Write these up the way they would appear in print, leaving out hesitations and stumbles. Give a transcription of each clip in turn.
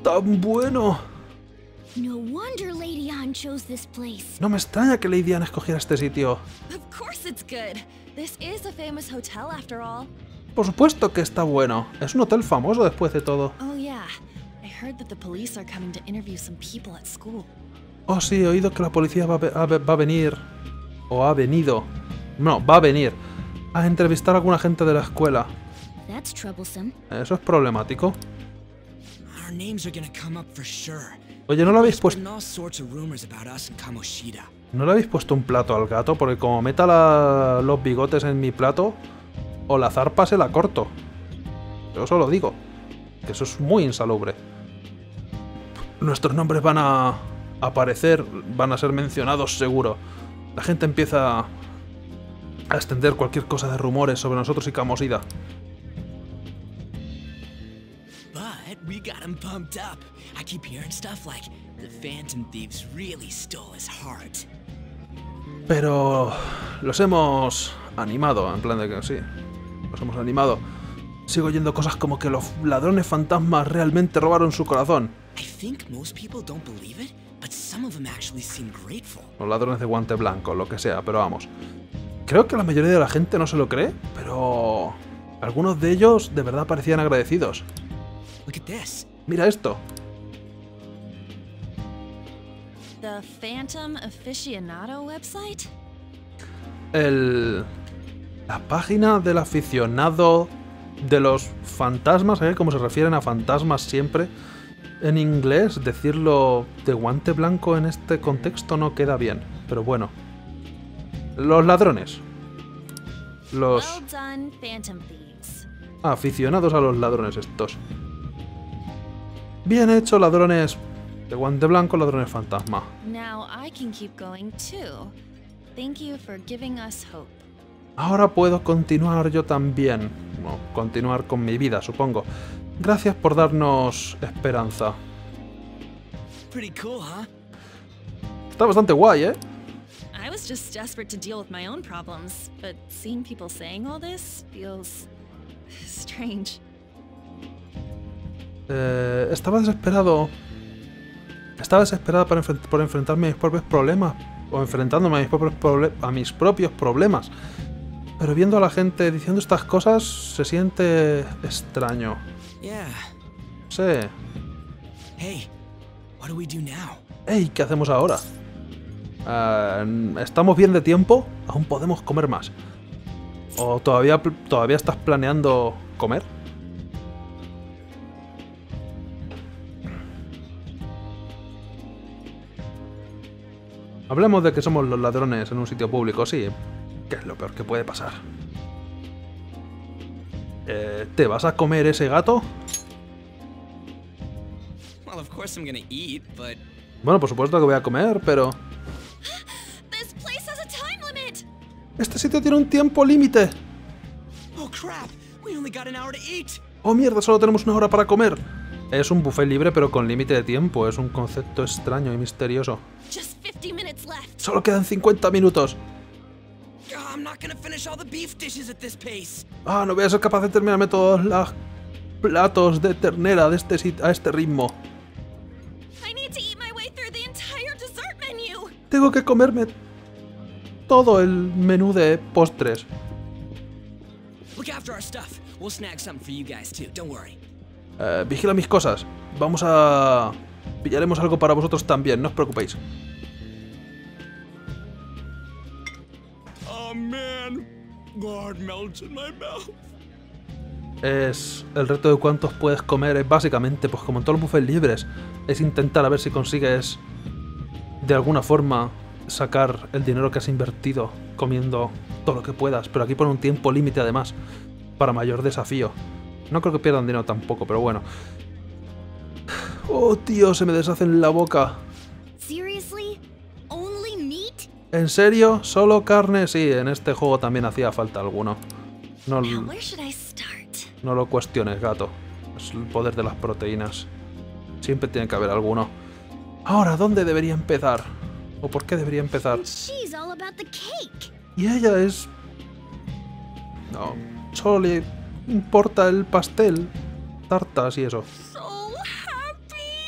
tan bueno! No wonder Lady Anne chose this place. No me extraña que Lady Anne escogiera este sitio. Of course it's good. This is a famous hotel after all. Por supuesto que está bueno. Es un hotel famoso después de todo. Oh yeah. I heard that the police are coming to interview some people at school. Oh sí, he oído que la policía va a venir... O ha venido... No, va a venir a entrevistar a alguna gente de la escuela. That's troublesome. Eso es problemático. Our names are gonna come up for sure. Oye, ¿no le habéis puesto... Spreading all sorts of rumors about us in Kamoshida. ¿No le habéis puesto un plato al gato? Porque como meta los bigotes en mi plato, o la zarpa se la corto. Yo solo digo. Que eso es muy insalubre. Nuestros nombres van a aparecer, van a ser mencionados seguro. La gente empieza a extender cualquier cosa de rumores sobre nosotros y Kamoshida. But we got him pumped up. I keep hearing stuff like the Phantom Thieves really stole his heart. Pero los hemos animado, en plan de que sí, los hemos animado. Sigo oyendo cosas como que los ladrones fantasmas realmente robaron su corazón. I think most people don't believe it, but some of them actually seem grateful. Los ladrones de guante blanco, lo que sea, pero vamos. Creo que la mayoría de la gente no se lo cree, pero algunos de ellos de verdad parecían agradecidos. Look at this. Mira esto. The Phantom Aficionado website? La página del aficionado de los fantasmas, ¿sabes cómo se refieren a fantasmas siempre? En inglés, decirlo de guante blanco en este contexto no queda bien, pero bueno. Los ladrones. Los Well done, Phantom Thieves. aficionados a los ladrones estos. Bien hecho, ladrones de guante blanco, ladrones fantasma. Now I can keep going too. Thank you for giving us hope. Ahora puedo continuar yo también. Bueno, continuar con mi vida, supongo. Gracias por darnos esperanza. Pretty cool, huh? Está bastante guay, ¿eh? I was just desperate to deal with my own problems, but seeing people saying all this feels strange. Estaba desesperado. Estaba desesperada por enfrentarme a mis propios problemas. O enfrentándome a mis propios problemas. Pero viendo a la gente diciendo estas cosas, se siente extraño. Yeah. Sí. Hey, what do we do now? Ey, ¿qué hacemos ahora? ¿Estamos bien de tiempo? ¿Aún podemos comer más? ¿O todavía estás planeando comer? Hablemos de que somos los ladrones en un sitio público, sí. ¿Qué es lo peor que puede pasar? ¿Te vas a comer ese gato? Well, of course I'm gonna eat, but Bueno, por supuesto que voy a comer, pero... This place has a time limit! Este sitio tiene un tiempo límite. oh crap, we only got an hour to eat. ¡Oh mierda! Solo tenemos una hora para comer. Es un buffet libre pero con límite de tiempo. Es un concepto extraño y misterioso. Just 50 minutes left. Solo quedan 50 minutos. I'm not gonna finish all the beef dishes at this pace. Ah, no voy a ser capaz de terminarme todos los platos de ternera de a este ritmo. I need to eat my way through the entire dessert menu. Tengo que comerme todo el menú de postres. Look after our stuff. We'll snag something for you guys too. Don't worry. Vigila mis cosas. Vamos a... Pillaremos algo para vosotros también, no os preocupéis. Oh man, God melts in my mouth. Es el reto de cuántos puedes comer. Es básicamente, pues como en todos los buffets libres, es intentar a ver si consigues de alguna forma sacar el dinero que has invertido comiendo todo lo que puedas. Pero aquí pone un tiempo límite además, para mayor desafío. No creo que pierdan dinero tampoco, pero bueno. Oh, tío, se me deshace en la boca. Seriously? Only meat? ¿En serio? ¿Solo carne? Sí, en este juego también hacía falta alguno. No, Now where should I start? no lo cuestiones, gato. Es el poder de las proteínas. Siempre tiene que haber alguno. Ahora, ¿dónde debería empezar? ¿O por qué debería empezar? She's all about the cake. Y ella es... No, solo le importa el pastel, tartas y eso. So happy!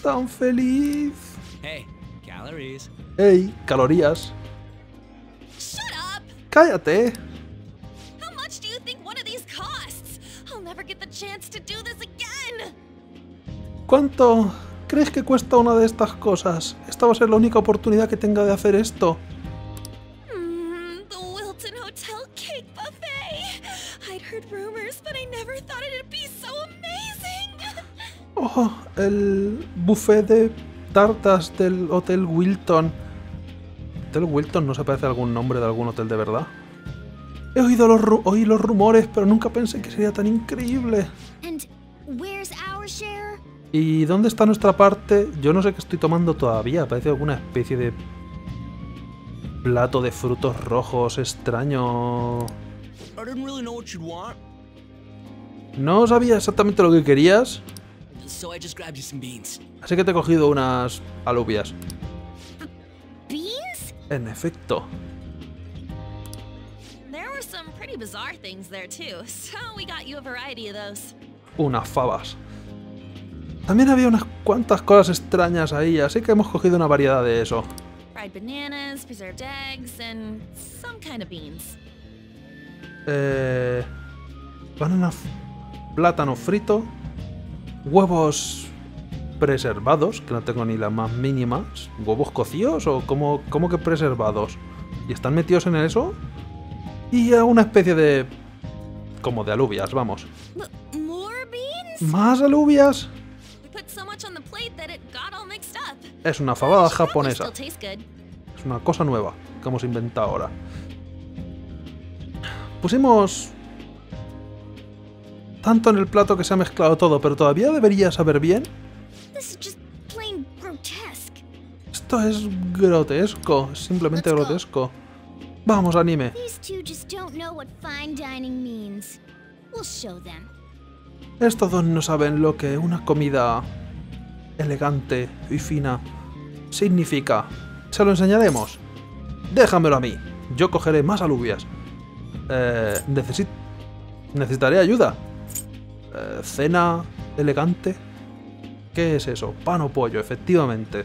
tan feliz. Hey, calories. ¡Ey! Calorías. Shut up! ¡Cállate! How much do you think one of these costs? I'll never get the chance to do this again! ¿Cuánto crees que cuesta una de estas cosas? Esta va a ser la única oportunidad que tenga de hacer esto. The Wilton Hotel Cake Buffet! I'd heard rumors, but I never thought it'd be so amazing! Oh, el buffet de tartas del Hotel Wilton. ¿Hotel Wilton no se parece a algún nombre de algún hotel de verdad? He oído oí los rumores, pero nunca pensé que sería tan increíble. And where's our share? ¿Y dónde está nuestra parte? Yo no sé qué estoy tomando todavía. Parece alguna especie de plato de frutos rojos extraño. I didn't really know what you'd want, No sabía exactamente lo que querías, so I just grabbed you some beans. así que te he cogido unas alubias. Beans? En efecto. There were some pretty bizarre things there too, so we got you a variety of those. Unas fabas. También había unas cuantas cosas extrañas ahí, así que hemos cogido una variedad de eso. Fried bananas, preserved eggs, and some kind of beans. Plátano frito, huevos preservados, que no tengo ni las más mínimas. ¿Huevos cocidos o cómo que preservados? ¿Y están metidos en eso? Y una especie de... como de alubias, vamos. More beans? ¿Más alubias? We put so much on the plate that it got all mixed up. Es una fabada Should probably japonesa. still taste good. Es una cosa nueva que hemos inventado ahora. Pusimos tanto en el plato que se ha mezclado todo, pero todavía debería saber bien. This is just plain grotesque. Esto es grotesco, es simplemente Let's go. grotesco. Vamos, anime. These two just don't know what fine dining means. We'll show them. Estos dos no saben lo que una comida elegante y fina significa. Se lo enseñaremos. Déjamelo a mí. Yo cogeré más alubias. Necesitaré ayuda. Cena elegante. ¿Qué es eso? Pan o pollo, efectivamente.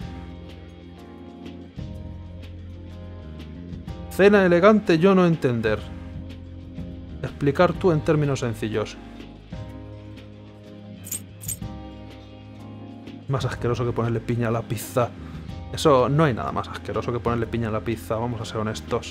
Cena elegante, yo no entender. Explicar tú en términos sencillos. Más asqueroso que ponerle piña a la pizza. Eso, no hay nada más asqueroso que ponerle piña a la pizza, vamos a ser honestos.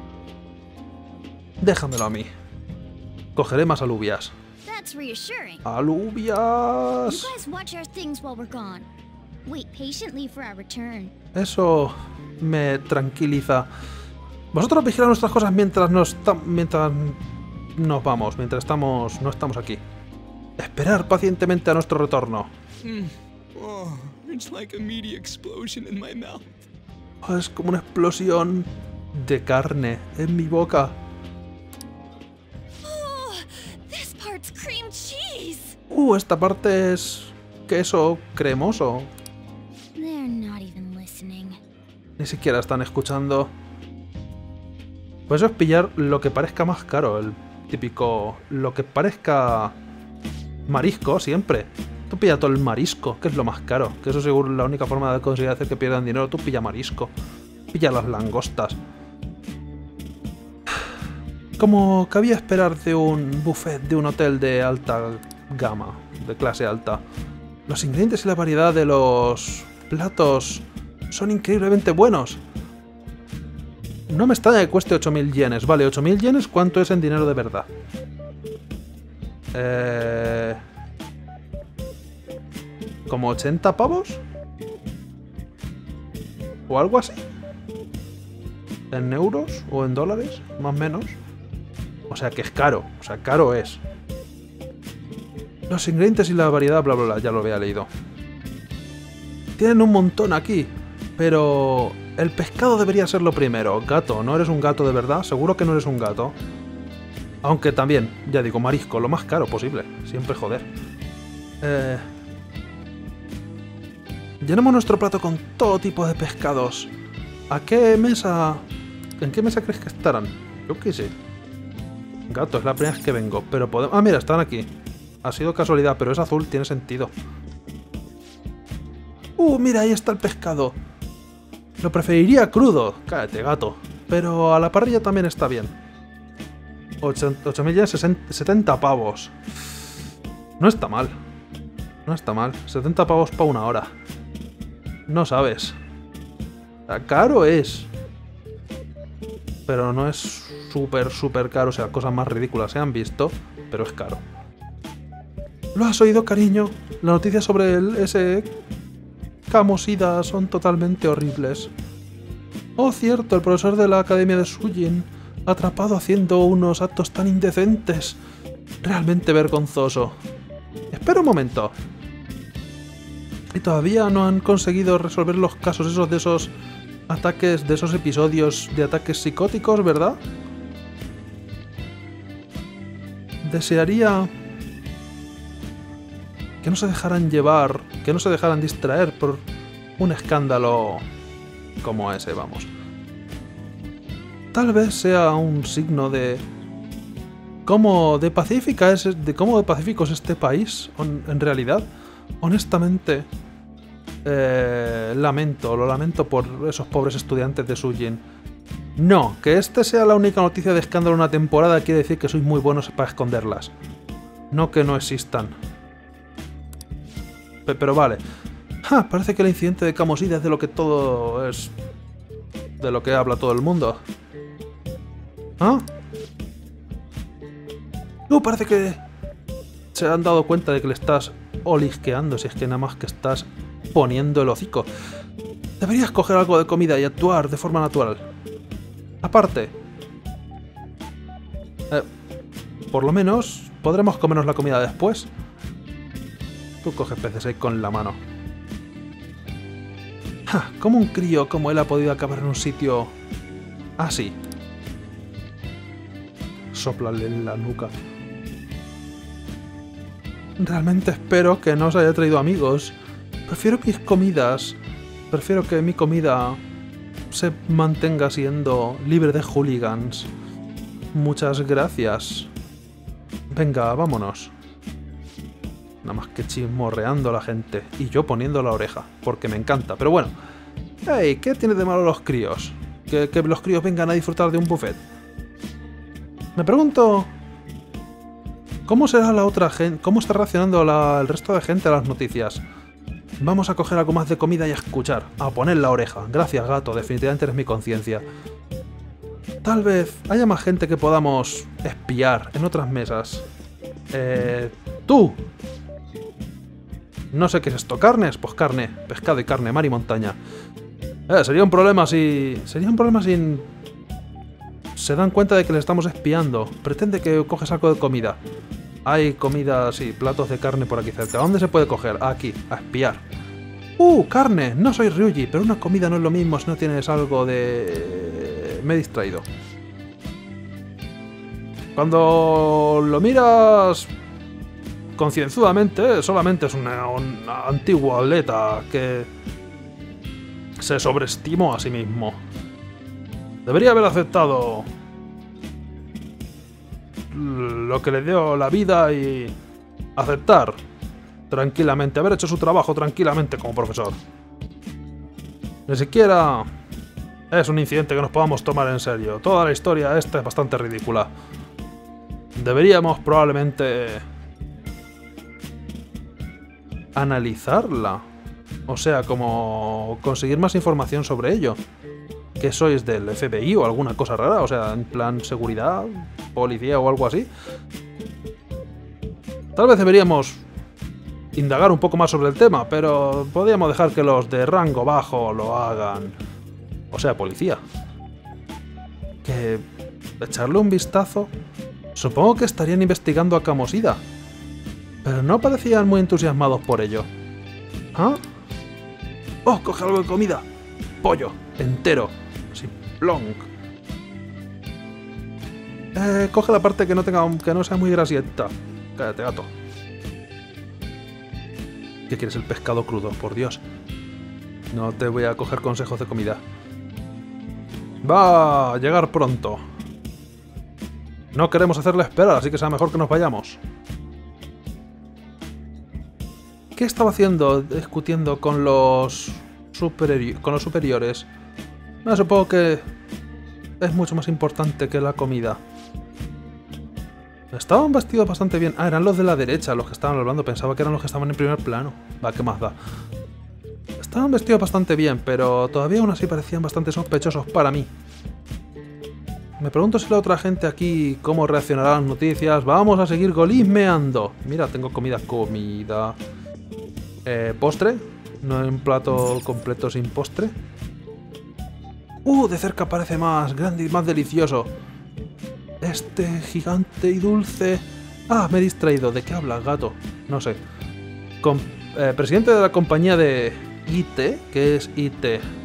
Déjamelo a mí. Cogeré más alubias. That's reassuring. You ¡Alubias! guys watch our things while we're gone. Wait patiently for our return. Eso me tranquiliza. Vosotros vigilad nuestras cosas mientras nos vamos, mientras no estamos aquí. Esperar pacientemente a nuestro retorno. Oh, it's like a meaty explosion in my mouth. Oh, es como una explosión de carne en mi boca. Oh, this part's cream cheese. Esta parte es queso cremoso. They're not even listening. Ni siquiera están escuchando. Pues eso es pillar lo que parezca más caro, el típico... lo que parezca marisco siempre. Tú pilla todo el marisco, que es lo más caro. Que eso seguro es la única forma de conseguir hacer que pierdan dinero. Tú pilla marisco. Pilla las langostas. Como cabía esperar de un buffet de un hotel de alta gama, de clase alta. Los ingredientes y la variedad de los platos son increíblemente buenos. No me extraña que cueste 8.000 yenes. Vale, 8.000 yenes, ¿cuánto es en dinero de verdad? ¿Como 80 pavos? ¿O algo así? ¿En euros o en dólares? Más o menos. O sea que es caro. O sea, caro es. Los ingredientes y la variedad, bla bla bla, ya lo había leído. Tienen un montón aquí. Pero el pescado debería ser lo primero. Gato, ¿no eres un gato de verdad? Seguro que no eres un gato. Aunque también, ya digo, marisco, lo más caro posible. Siempre joder. Llenamos nuestro plato con todo tipo de pescados. ¿A qué mesa? ¿En qué mesa crees que estarán? Yo qué sé. Gato, es la primera vez que vengo, pero podemos... Ah, mira, están aquí. Ha sido casualidad, pero es azul, tiene sentido. Mira, ahí está el pescado. Lo preferiría crudo. Cállate, gato. Pero a la parrilla también está bien. 8.000 yenes, 70 pavos. No está mal. No está mal. 70 pavos para una hora. No sabes. Caro es. Pero no es súper caro. O sea, cosas más ridículas se han visto. Pero es caro. ¿Lo has oído, cariño? Las noticias sobre ese Camosida son totalmente horribles. Oh, cierto, el profesor de la Academia de Shujin, atrapado haciendo unos actos tan indecentes. Realmente vergonzoso. Espera un momento. Y todavía no han conseguido resolver los casos esos de esos ataques, de esos episodios de ataques psicóticos, ¿verdad? Desearía que no se dejaran llevar, que no se dejaran distraer por un escándalo como ese, vamos. Tal vez sea un signo de cómo de pacífico es este país, en realidad. Honestamente, lo lamento por esos pobres estudiantes de Shujin. No, que este sea la única noticia de escándalo en una temporada quiere decir que sois muy buenos para esconderlas. No que no existan. Pero vale. Parece que el incidente de Camosida es de lo que todo es... de lo que habla todo el mundo. Parece que se han dado cuenta de que le estás olisqueando, si es que nada más que estás poniendo el hocico. Deberías coger algo de comida y actuar de forma natural. Aparte, por lo menos podremos comernos la comida después. Tú coges peces ahí con la mano. ¿Cómo un crío como él ha podido acabar en un sitio así? Sóplale en la nuca. Realmente espero que no os haya traído amigos. Prefiero mis comidas. Prefiero que mi comida se mantenga siendo libre de hooligans. Muchas gracias. Venga, vámonos. Nada más que chismorreando a la gente. Y yo poniendo la oreja, porque me encanta. Pero bueno. Hey, ¿qué tiene de malo los críos? Que los críos vengan a disfrutar de un buffet. Me pregunto... ¿cómo será la otra gente? ¿Cómo está reaccionando el resto de gente a las noticias? Vamos a coger algo más de comida y a escuchar. A poner la oreja. Gracias, gato. Definitivamente eres mi conciencia. Tal vez haya más gente que podamos espiar en otras mesas. ¡Tú! No sé qué es esto. ¿Carnes? Pues carne. Pescado y carne, mar y montaña. Sería un problema si... se dan cuenta de que le estamos espiando. Pretende que coges algo de comida. Hay comida, sí, platos de carne por aquí cerca. ¿Dónde se puede coger? Aquí, a espiar. ¡Carne! No soy Ryuji, pero una comida no es lo mismo si no tienes algo de... Me he distraído. Cuando lo miras concienzudamente, solamente es una antigua atleta que se sobreestimó a sí mismo. Debería haber aceptado lo que le dio la vida y aceptar tranquilamente, haber hecho su trabajo tranquilamente como profesor. Ni siquiera es un incidente que nos podamos tomar en serio. Toda la historia esta es bastante ridícula. Deberíamos probablemente analizarla. O sea, como conseguir más información sobre ello. ¿Qué sois del FBI o alguna cosa rara? O sea, en plan seguridad, policía o algo así. Tal vez deberíamos indagar un poco más sobre el tema, pero podríamos dejar que los de rango bajo lo hagan. O sea, policía. Que echarle un vistazo. Supongo que estarían investigando a Camosida, pero no parecían muy entusiasmados por ello. ¡Oh, coge algo de comida! Pollo, entero. Así, plonk. Coge la parte que no sea muy grasienta. Cállate, gato. ¿Qué quieres, el pescado crudo? Por Dios. No te voy a coger consejos de comida. Va a llegar pronto. No queremos hacerle esperar, así que será mejor que nos vayamos. ¿Qué estaba haciendo discutiendo con los superiores? No, supongo que es mucho más importante que la comida. Estaban vestidos bastante bien. Ah, eran los de la derecha los que estaban hablando. Pensaba que eran los que estaban en primer plano. Va, ¿qué más da? Estaban vestidos bastante bien, pero todavía aún así parecían bastante sospechosos para mí. Me pregunto si la otra gente aquí cómo reaccionará a las noticias. Vamos a seguir golismeando. Mira, tengo comida. Postre. No hay un plato completo sin postre. De cerca parece más grande y más delicioso. Este gigante y dulce. Ah, me he distraído. ¿De qué hablas, gato? No sé. Presidente de la compañía de IT. ¿Qué es IT?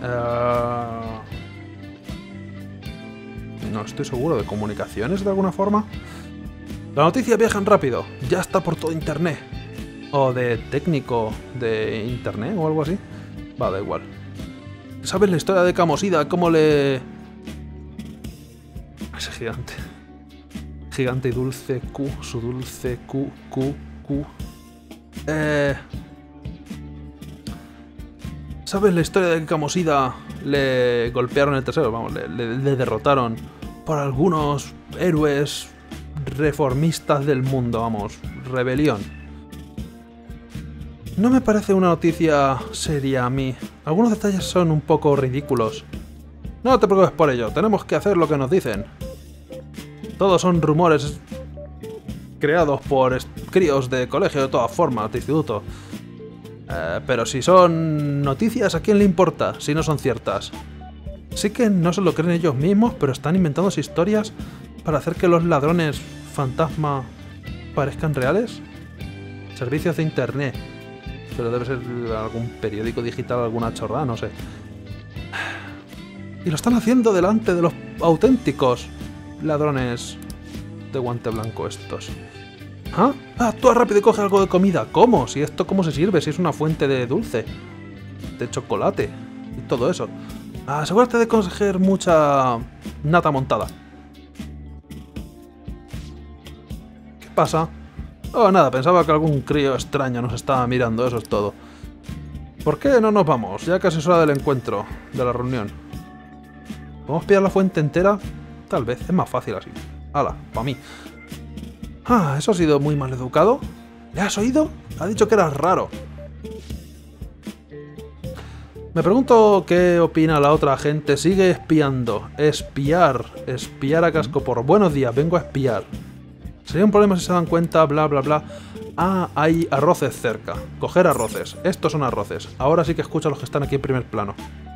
No estoy seguro. ¿De comunicaciones de alguna forma? La noticia viajan rápido. Ya está por todo internet. O de técnico de internet o algo así. Va, da igual. ¿Sabes la historia de Camosida? ¿Cómo le...? Ese gigante. Gigante y dulce Q. Su dulce Q. ¿Sabes la historia de que Camosida le golpearon el trasero? Vamos, le derrotaron por algunos héroes reformistas del mundo, vamos, rebelión. No me parece una noticia seria a mí. Algunos detalles son un poco ridículos. No te preocupes por ello, tenemos que hacer lo que nos dicen. Todos son rumores creados por críos de colegio de todas formas, de instituto. Pero si son noticias, ¿a quién le importa si no son ciertas? Sí que no se lo creen ellos mismos, pero están inventándose historias para hacer que los ladrones fantasma parezcan reales. Servicios de internet. Pero debe ser algún periódico digital, alguna chorrada, no sé. Y lo están haciendo delante de los auténticos ladrones de guante blanco estos. ¿Ah? Actúa rápido y coge algo de comida. ¿Cómo? Si esto cómo se sirve, si es una fuente de dulce, de chocolate y todo eso. Asegúrate de conseguir mucha nata montada. ¿Qué pasa? Oh, nada, pensaba que algún crío extraño nos estaba mirando, eso es todo. ¿Por qué no nos vamos? Ya casi es hora del encuentro, de la reunión. ¿Podemos pillar la fuente entera? Tal vez, es más fácil así. Hala, para mí. Eso ha sido muy mal educado. ¿Le has oído? Ha dicho que eras raro. Me pregunto qué opina la otra gente. Sigue espiando. Espiar a casco por. Buenos días, vengo a espiar. Sería un problema si se dan cuenta, bla bla bla. Hay arroces cerca. Coger arroces. Estos son arroces. Ahora sí que escucho a los que están aquí en primer plano.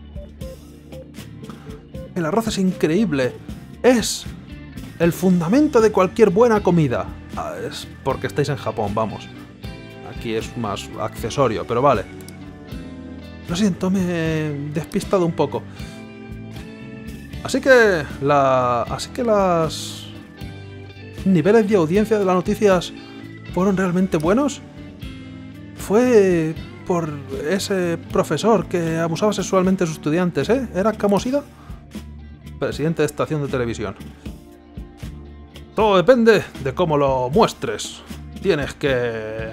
El arroz es increíble. Es el fundamento de cualquier buena comida. Es porque estáis en Japón, vamos. Aquí es más accesorio, pero vale. Lo siento, me he despistado un poco. Así que las niveles de audiencia de las noticias fueron realmente buenos. Fue por ese profesor que abusaba sexualmente de sus estudiantes, ¿eh? ¿Era Camosida? Presidente de estación de televisión. Todo depende de cómo lo muestres. Tienes que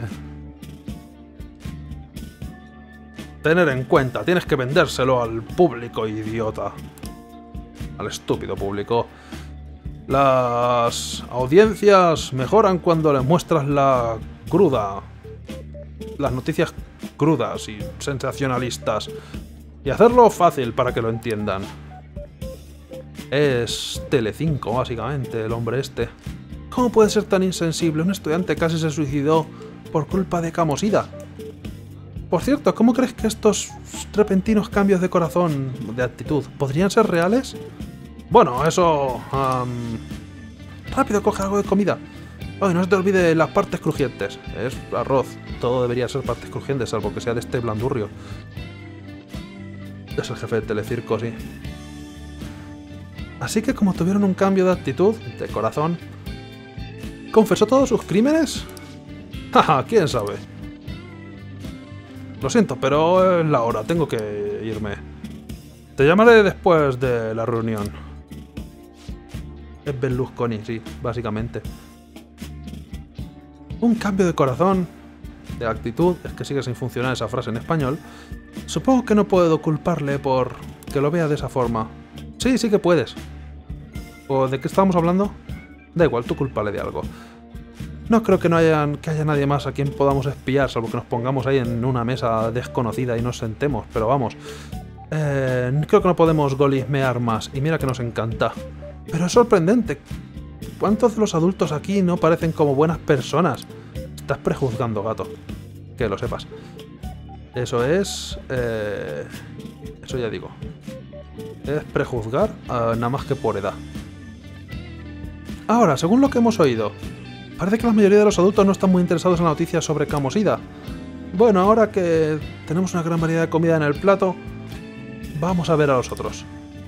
tener en cuenta, tienes que vendérselo al público idiota. Al estúpido público. Las audiencias mejoran cuando les muestras la cruda. Las noticias crudas y sensacionalistas. Y hacerlo fácil para que lo entiendan. Es Telecinco, básicamente, el hombre este. ¿Cómo puede ser tan insensible? Un estudiante casi se suicidó por culpa de Camosida. Por cierto, ¿cómo crees que estos repentinos cambios de corazón, de actitud, podrían ser reales? Bueno, eso... Rápido, coge algo de comida. Ay, no se te olvide las partes crujientes. Es arroz. Todo debería ser partes crujientes, salvo que sea de este blandurrio. Es el jefe de Telecirco, sí. Así que como tuvieron un cambio de actitud, de corazón... ¿Confesó todos sus crímenes? Jaja, quién sabe. Lo siento, pero es la hora, tengo que irme. Te llamaré después de la reunión. Es Berlusconi, sí, básicamente. Un cambio de corazón. de actitud, es que sigue sin funcionar esa frase en español, supongo que no puedo culparle por que lo vea de esa forma. Sí, sí que puedes. ¿O de qué estábamos hablando? Da igual, tú cúlpale de algo. No creo que haya nadie más a quien podamos espiar, salvo que nos pongamos ahí en una mesa desconocida y nos sentemos, pero vamos. Creo que no podemos golismear más, y mira que nos encanta. Pero es sorprendente. ¿Cuántos de los adultos aquí no parecen como buenas personas? Estás prejuzgando, gato. Que lo sepas. Eso es... eso ya digo. Es prejuzgar nada más que por edad. Ahora, según lo que hemos oído, parece que la mayoría de los adultos no están muy interesados en la noticia sobre Kamosida. Bueno, ahora que tenemos una gran variedad de comida en el plato, vamos a ver a los otros.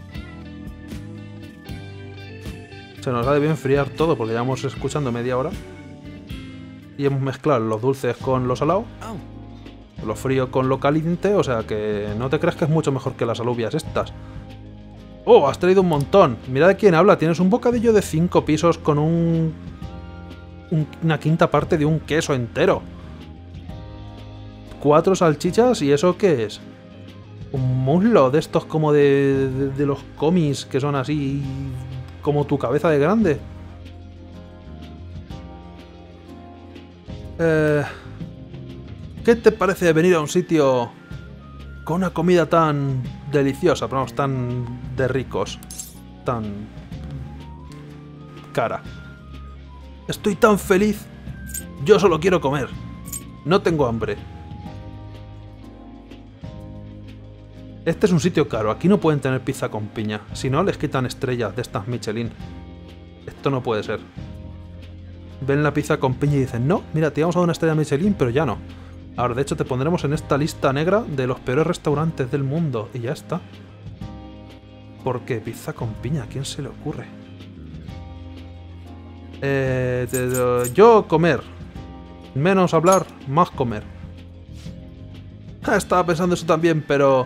Se nos ha de bien enfriar todo porque llevamos escuchando media hora. Y hemos mezclado los dulces con lo salado, lo frío con lo caliente, o sea que no te creas que es mucho mejor que las alubias estas. ¡Oh, has traído un montón! Mira de quién habla, tienes un bocadillo de 5 pisos con una quinta parte de un queso entero. 4 salchichas, ¿y eso qué es? Un muslo de estos como de los cómics que son así como tu cabeza de grande. ¿Qué te parece venir a un sitio con una comida tan deliciosa, pero vamos, tan de ricos, tan cara? Estoy tan feliz. Yo solo quiero comer. No tengo hambre. Este es un sitio caro. Aquí no pueden tener pizza con piña. Si no, les quitan estrellas de estas Michelin. Esto no puede ser. Ven la pizza con piña y dicen, no, mira, te íbamos a dar una estrella Michelin, pero ya no. Ahora, de hecho, te pondremos en esta lista negra de los peores restaurantes del mundo. Y ya está. ¿Por qué pizza con piña? ¿A quién se le ocurre? Yo comer. Menos hablar, más comer. Estaba pensando eso también, pero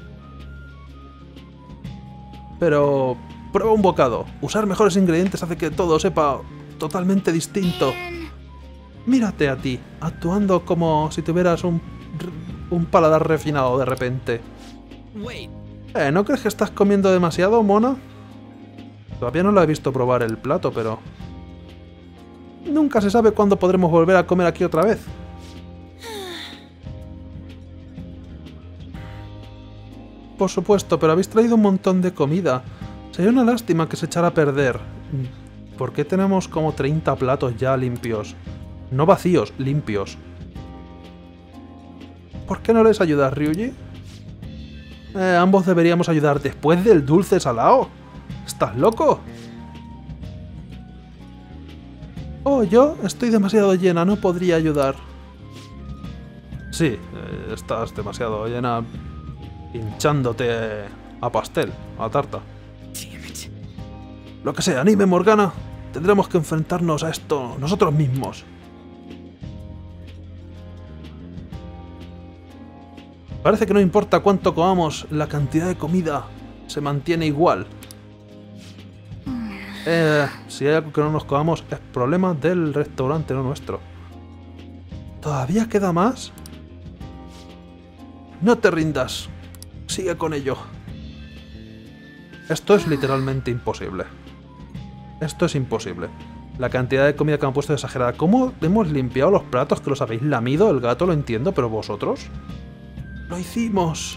prueba un bocado. Usar mejores ingredientes hace que todo sepa totalmente distinto. Mírate a ti, actuando como si tuvieras un paladar refinado de repente. ¿No crees que estás comiendo demasiado, mona? Todavía no la he visto probar el plato, pero... nunca se sabe cuándo podremos volver a comer aquí otra vez. Por supuesto, pero habéis traído un montón de comida. Sería una lástima que se echara a perder. ¿Por qué tenemos como 30 platos ya limpios? No vacíos, limpios. ¿Por qué no les ayudas, Ryuji? Ambos deberíamos ayudar después del dulce salado. ¿Estás loco? Oh, yo estoy demasiado llena, no podría ayudar. Sí, estás demasiado llena hinchándote a pastel, a tarta. Lo que sea, anime, Morgana. Tendremos que enfrentarnos a esto nosotros mismos. Parece que no importa cuánto comamos, la cantidad de comida se mantiene igual. Si hay algo que no nos comamos, es problema del restaurante, no nuestro. ¿Todavía queda más? No te rindas. Sigue con ello. Esto es literalmente imposible. Esto es imposible. La cantidad de comida que me han puesto es exagerada. ¿Cómo hemos limpiado los platos que los habéis lamido? El gato lo entiendo, pero vosotros... ¡lo hicimos!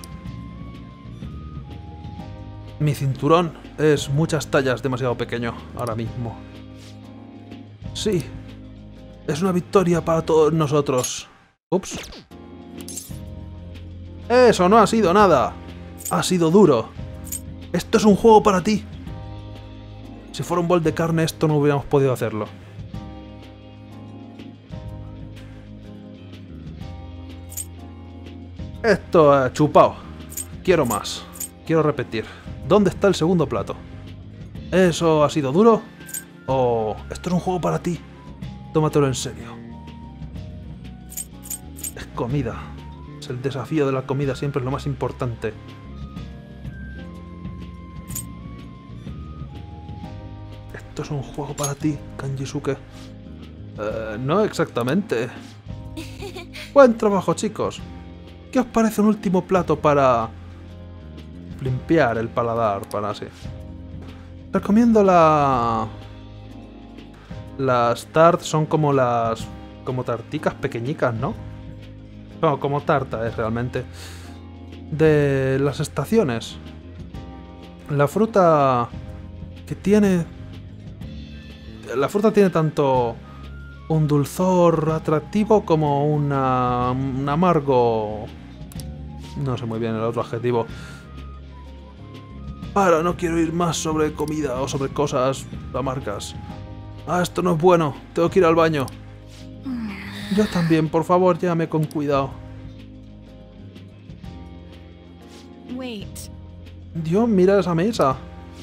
Mi cinturón es muchas tallas demasiado pequeño ahora mismo. Sí. Es una victoria para todos nosotros. Ups. Eso no ha sido nada. Ha sido duro. Esto es un juego para ti. Si fuera un bol de carne, esto no hubiéramos podido hacerlo. Esto chupao. Quiero más. Quiero repetir. ¿Dónde está el segundo plato? ¿Eso ha sido duro? ¿O esto es un juego para ti? Tómatelo en serio. Es comida. Es el desafío de la comida, siempre es lo más importante. ¿Esto es un juego para ti, Kanjisuke? No exactamente. Buen trabajo, chicos. ¿Qué os parece un último plato para limpiar el paladar, para así? Recomiendo las tart, son como como tarticas pequeñicas, ¿no? No, como tarta es realmente. De las estaciones. La fruta que tiene... La fruta tiene tanto un dulzor atractivo como un amargo... No sé muy bien el otro adjetivo. Para, no quiero ir más sobre comida o sobre cosas amargas. Ah, esto no es bueno. Tengo que ir al baño. Yo también, por favor, llévame con cuidado. Wait. Dios, mira esa mesa.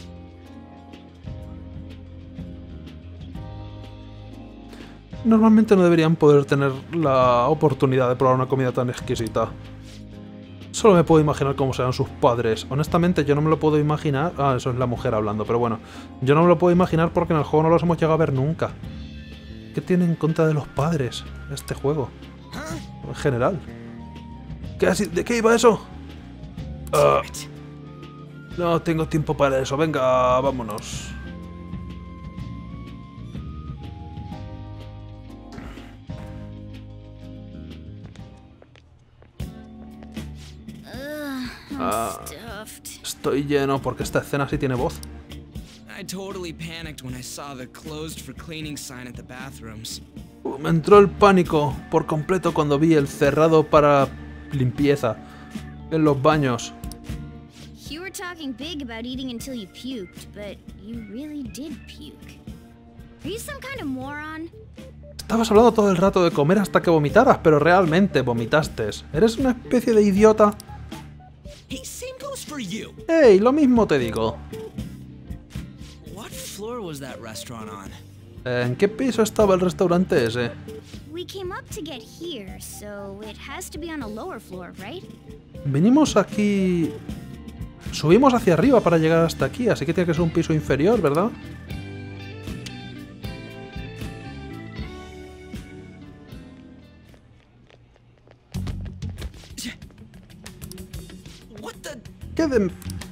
Normalmente no deberían poder tener la oportunidad de probar una comida tan exquisita. Solo me puedo imaginar cómo serán sus padres. Honestamente, yo no me lo puedo imaginar... Ah, eso es la mujer hablando, pero bueno. Yo no me lo puedo imaginar porque en el juego no los hemos llegado a ver nunca. ¿Qué tiene en contra de los padres este juego? En general. ¿De qué iba eso? No tengo tiempo para eso. Venga, vámonos. Estoy lleno porque esta escena sí tiene voz. I totally panicked when I saw the closed for cleaning sign at the bathrooms. Me entró el pánico por completo cuando vi el cerrado para limpieza en los baños. You were talking big about eating until you puked, but you really did puke. Are you some kind of moron? Estabas hablando todo el rato de comer hasta que vomitaras, pero realmente vomitaste. ¿Eres una especie de idiota? Hey, same goes for you. ¡Ey! Lo mismo te digo. What floor was that restaurant on? ¿En qué piso estaba el restaurante ese? We came up to get here, so it has to be on a lower floor, right? Vinimos aquí... Subimos hacia arriba para llegar hasta aquí, así que tiene que ser un piso inferior, ¿verdad? What the? ¿Qué de...?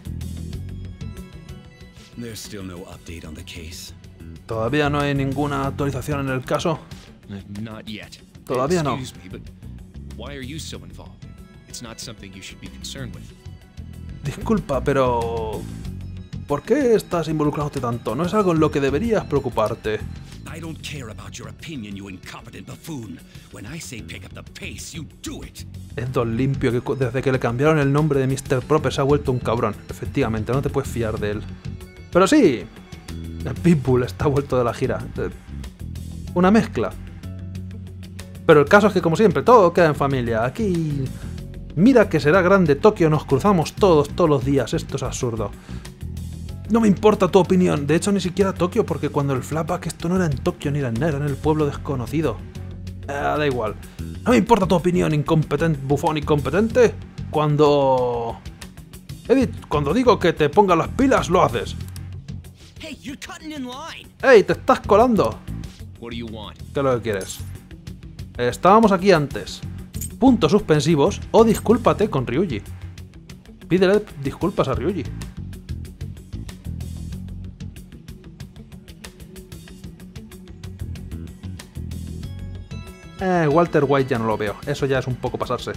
There's still no update on the case. Todavía no hay ninguna actualización en el caso. Not yet. Todavía no. Excuse me, but why are you so involved? It's not something you should be concerned with. Disculpa, pero... ¿Por qué estás involucrándote tanto? No es algo en lo que deberías preocuparte. I don't care about your opinion, you incompetent buffoon. When I say pick up the pace, you do it. Es Don Limpio, que desde que le cambiaron el nombre de Mr. Proper se ha vuelto un cabrón. Efectivamente, no te puedes fiar de él. Pero sí, el Pitbull está vuelto de la gira. Una mezcla. Pero el caso es que, como siempre, todo queda en familia. Aquí... Mira que será grande Tokio, nos cruzamos todos los días. Esto es absurdo. No me importa tu opinión. De hecho, ni siquiera Tokio, porque cuando el flashback esto no era en Tokio ni era en Nero, era en el pueblo desconocido. Da igual. No me importa tu opinión, incompetente, bufón incompetente. Cuando digo que te pongas las pilas, lo haces. Hey, you're cutting in line. ¡Ey! ¡Te estás colando! What do you want? ¿Qué es lo que quieres? Estábamos aquí antes. Puntos suspensivos o discúlpate con Ryuji. Pídele disculpas a Ryuji. Walter White ya no lo veo. Eso ya es un poco pasarse.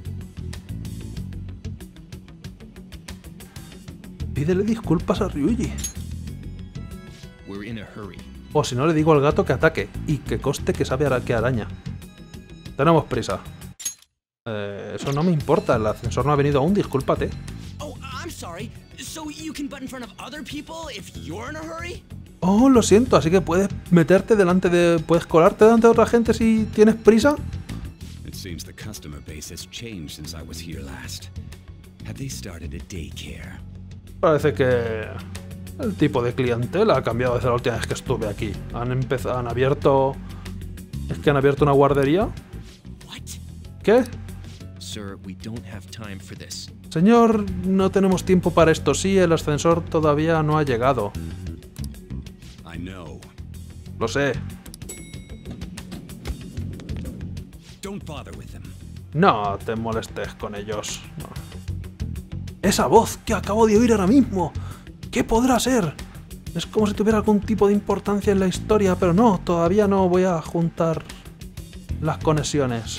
Pídele disculpas a Ryuji. We're in a hurry. O si no, le digo al gato que ataque. Y que coste que sabe que araña. Tenemos prisa. Eso no me importa. El ascensor no ha venido aún. Discúlpate. Oh, I'm sorry. So you can butt in front of other people if you're in a hurry? Oh, lo siento. Así que puedes meterte delante de... Puedes colarte delante de otra gente si tienes prisa. It seems the customer base has changed since I was here last. Have they started a daycare? Parece que... El tipo de clientela ha cambiado desde la última vez que estuve aquí. Han abierto... ¿Es que han abierto una guardería? What? ¿Qué? Sir, we don't have time for this. Señor, no tenemos tiempo para esto. Sí, el ascensor todavía no ha llegado. I know. Lo sé. Don't bother with them. No te molestes con ellos. No. Esa voz que acabo de oír ahora mismo. ¿Qué podrá ser? Es como si tuviera algún tipo de importancia en la historia, pero no, todavía no voy a juntar las conexiones.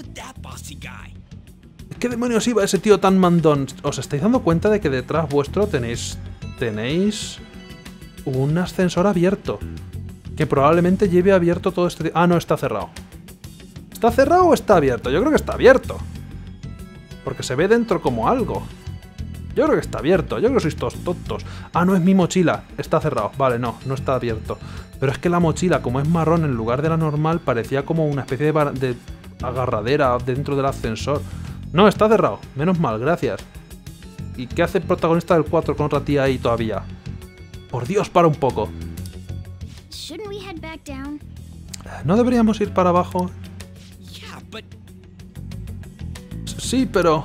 ¿Qué demonios iba ese tío tan mandón? ¿Os estáis dando cuenta de que detrás vuestro tenéis un ascensor abierto? Que probablemente lleve abierto todo este... Ah, no, está cerrado. ¿Está cerrado o está abierto? Yo creo que está abierto. Porque se ve dentro como algo. Yo creo que está abierto. Yo creo que sois todos tontos. Ah, no, es mi mochila. Está cerrado. Vale, no está abierto. Pero es que la mochila, como es marrón en lugar de la normal, parecía como una especie de agarradera dentro del ascensor. No, está cerrado. Menos mal, gracias. ¿Y qué hace el protagonista del 4 con otra tía ahí todavía? Por Dios, para un poco. Shouldn't we head back down? ¿No deberíamos ir para abajo? Yeah, but Sí, pero...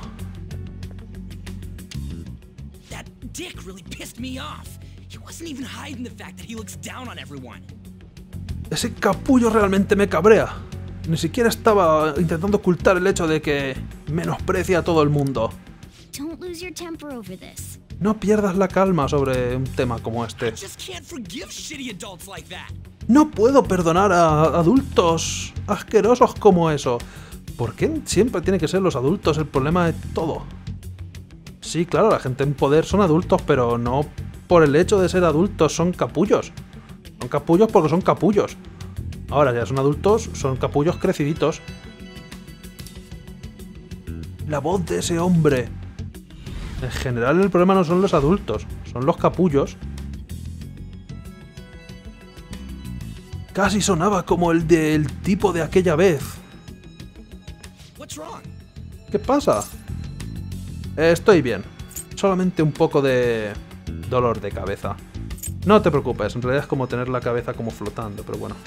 that dick really pissed me off. He wasn't even hiding the fact that he looks down on everyone. Ese capullo realmente me cabrea. Ni siquiera estaba intentando ocultar el hecho de que menosprecia a todo el mundo. Don't lose your temper over this. No pierdas la calma sobre un tema como este. I just can't forgive shitty adults like that. No puedo perdonar a adultos asquerosos como eso. ¿Por qué siempre tiene que ser los adultos el problema de todo? Sí, claro, la gente en poder son adultos, pero no por el hecho de ser adultos, son capullos. Son capullos porque son capullos. Ahora ya son adultos, son capullos creciditos. La voz de ese hombre. En general el problema no son los adultos, son los capullos. Casi sonaba como el del tipo de aquella vez. What's wrong? ¿Qué pasa? Estoy bien. Solamente un poco de dolor de cabeza. No te preocupes, en realidad es como tener la cabeza como flotando, pero bueno.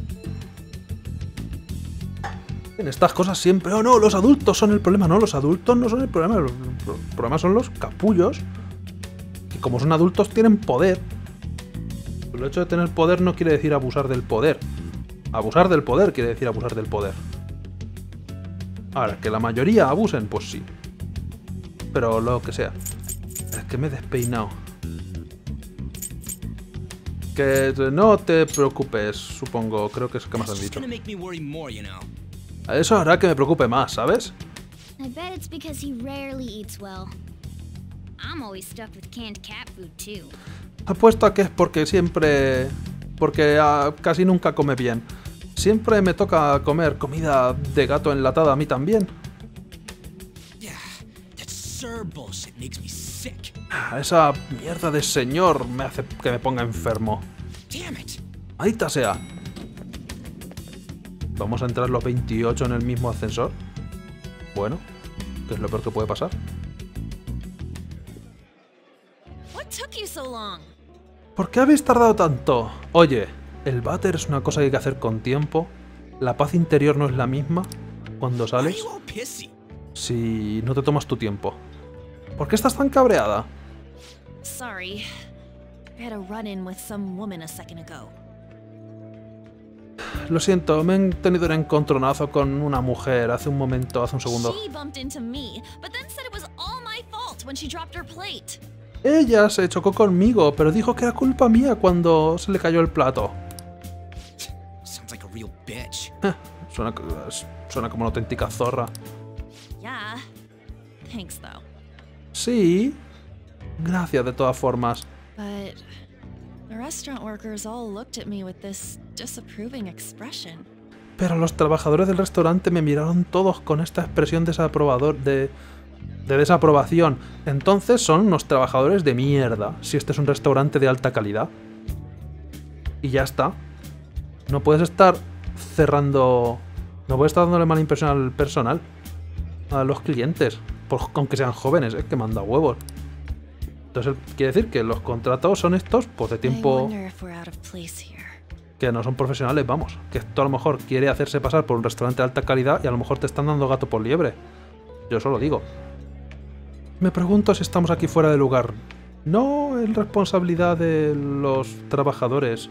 En estas cosas siempre... Oh no, los adultos son el problema. No, los adultos no son el problema. El problema son los capullos. Que como son adultos tienen poder. El hecho de tener poder no quiere decir abusar del poder. Abusar del poder quiere decir abusar del poder. Ahora, que la mayoría abusen, pues sí. Pero lo que sea. Es que me he despeinado. Que no te preocupes, supongo. Creo que es que más han That's just dicho. gonna make me worry more, you know. Eso hará que me preocupe más, ¿sabes? I bet it's because he rarely eats well. I'm always stuck with canned cat food too. Apuesto a que es porque siempre... Porque casi nunca come bien. Siempre me toca comer comida de gato enlatada a mí también. Yeah, that sir bullshit makes me sick. Esa mierda de señor me hace que me ponga enfermo. Damn it. Maldita sea. ¿Vamos a entrar los 28 en el mismo ascensor? Bueno, ¿qué es lo peor que puede pasar? What took you so long? ¿Por qué habéis tardado tanto? Oye, el váter es una cosa que hay que hacer con tiempo. La paz interior no es la misma cuando Why are sales you all pissy? si no te tomas tu tiempo. ¿Por qué estás tan cabreada? Sorry. I had a run-in with some woman a second ago. Lo siento, me he tenido un encontronazo con una mujer hace un segundo. She bumped into me, but then said it was all my fault when she dropped her plate. Ella se chocó conmigo, pero dijo que era culpa mía cuando se le cayó el plato. Sounds like a real bitch. Suena como una auténtica zorra. Yeah. Thanks, though. Sí. Gracias de todas formas. But the restaurant workers all looked at me with this disapproving expression. Pero los trabajadores del restaurante me miraron todos con esta expresión de desaprobación. Entonces son unos trabajadores de mierda, si este es un restaurante de alta calidad. Y ya está. No puedes estar cerrando... No puedes estar dándole mala impresión al personal. A los clientes. Aunque sean jóvenes, que manda huevos. Entonces quiere decir que los contratos son estos, pues de I tiempo... wonder if we're out of place here. Que no son profesionales, vamos. Que esto a lo mejor quiere hacerse pasar por un restaurante de alta calidad y a lo mejor te están dando gato por liebre. Yo solo digo. Me pregunto si estamos aquí fuera de lugar. No es responsabilidad de los trabajadores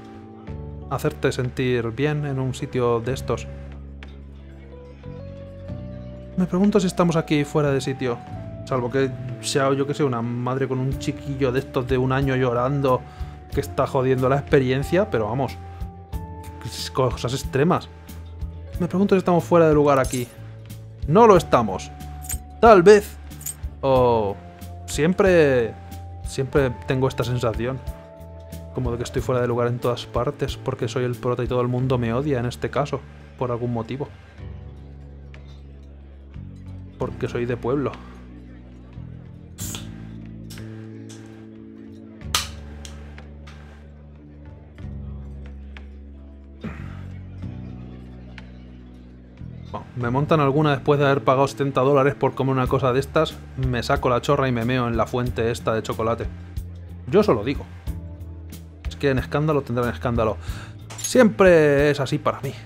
hacerte sentir bien en un sitio de estos. Me pregunto si estamos aquí fuera de sitio. Salvo que sea, yo que sé, una madre con un chiquillo de estos de 1 año llorando que está jodiendo la experiencia, pero vamos, cosas extremas. Me pregunto si estamos fuera de lugar aquí. No lo estamos. Tal vez. O siempre tengo esta sensación. Como de que estoy fuera de lugar en todas partes porque soy el prota y todo el mundo me odia en este caso. Por algún motivo. Porque soy de pueblo. Bueno, me montan alguna después de haber pagado $70 por comer una cosa de estas, me saco la chorra y me meo en la fuente esta de chocolate. Yo solo digo. Es que en escándalo tendrán escándalo. Siempre es así para mí.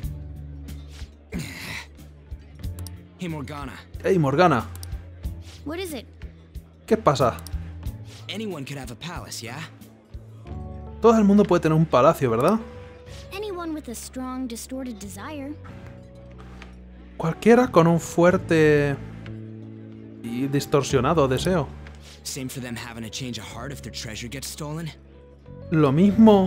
Hey, Morgana. Hey, Morgana. What is it? ¿Qué pasa? Anyone could have a palace, yeah? Todo el mundo puede tener un palacio, ¿verdad? Anyone with a strong, distorted desire. Cualquiera con un fuerte y distorsionado deseo. Same for them having a change of heart if their treasure gets stolen. Lo mismo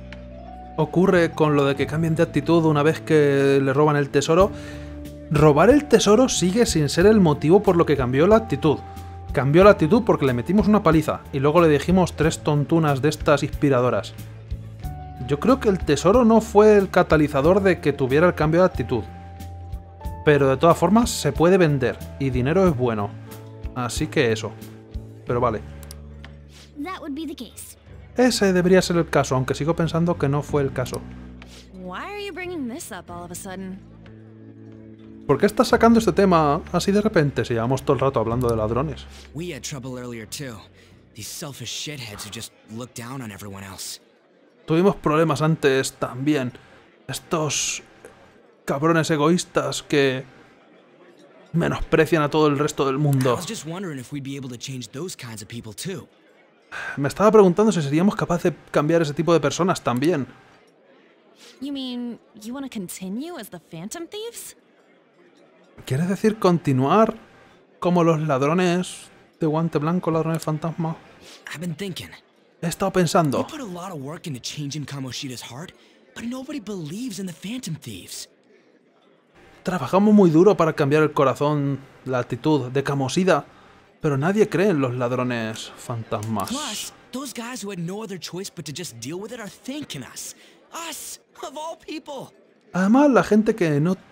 ocurre con lo de que cambien de actitud una vez que le roban el tesoro. Robar el tesoro sigue sin ser el motivo por lo que cambió la actitud. Cambió la actitud porque le metimos una paliza y luego le dijimos 3 tontunas de estas inspiradoras. Yo creo que el tesoro no fue el catalizador de que tuviera el cambio de actitud. Pero de todas formas se puede vender y dinero es bueno. Así que eso. Pero vale. That would be the case. Ese debería ser el caso, aunque sigo pensando que no fue el caso. Why are you bringing this up all of a sudden? ¿Por qué estás sacando este tema así de repente si llevamos todo el rato hablando de ladrones? We had trouble earlier too. These selfish shitheads who just look down on everyone else. Tuvimos problemas antes también. Estos cabrones egoístas que menosprecian a todo el resto del I mundo. was just wondering if we'd be able to change those kinds of people too. Me estaba preguntando si seríamos capaces de cambiar ese tipo de personas también. You mean you want to continue as the Phantom Thieves? ¿Quieres decir continuar como los ladrones de guante blanco, ladrones fantasma? I've been thinking. He estado We pensando. put a lot of work into changing Kamoshida's heart, but nobody believes in the Phantom Thieves. Trabajamos muy duro para cambiar el corazón, la actitud de Kamoshida, pero nadie cree en los ladrones fantasmas. Plus, those guys who had no other choice but to just deal with it are thanking us. Us, of all people. Además, la gente que no...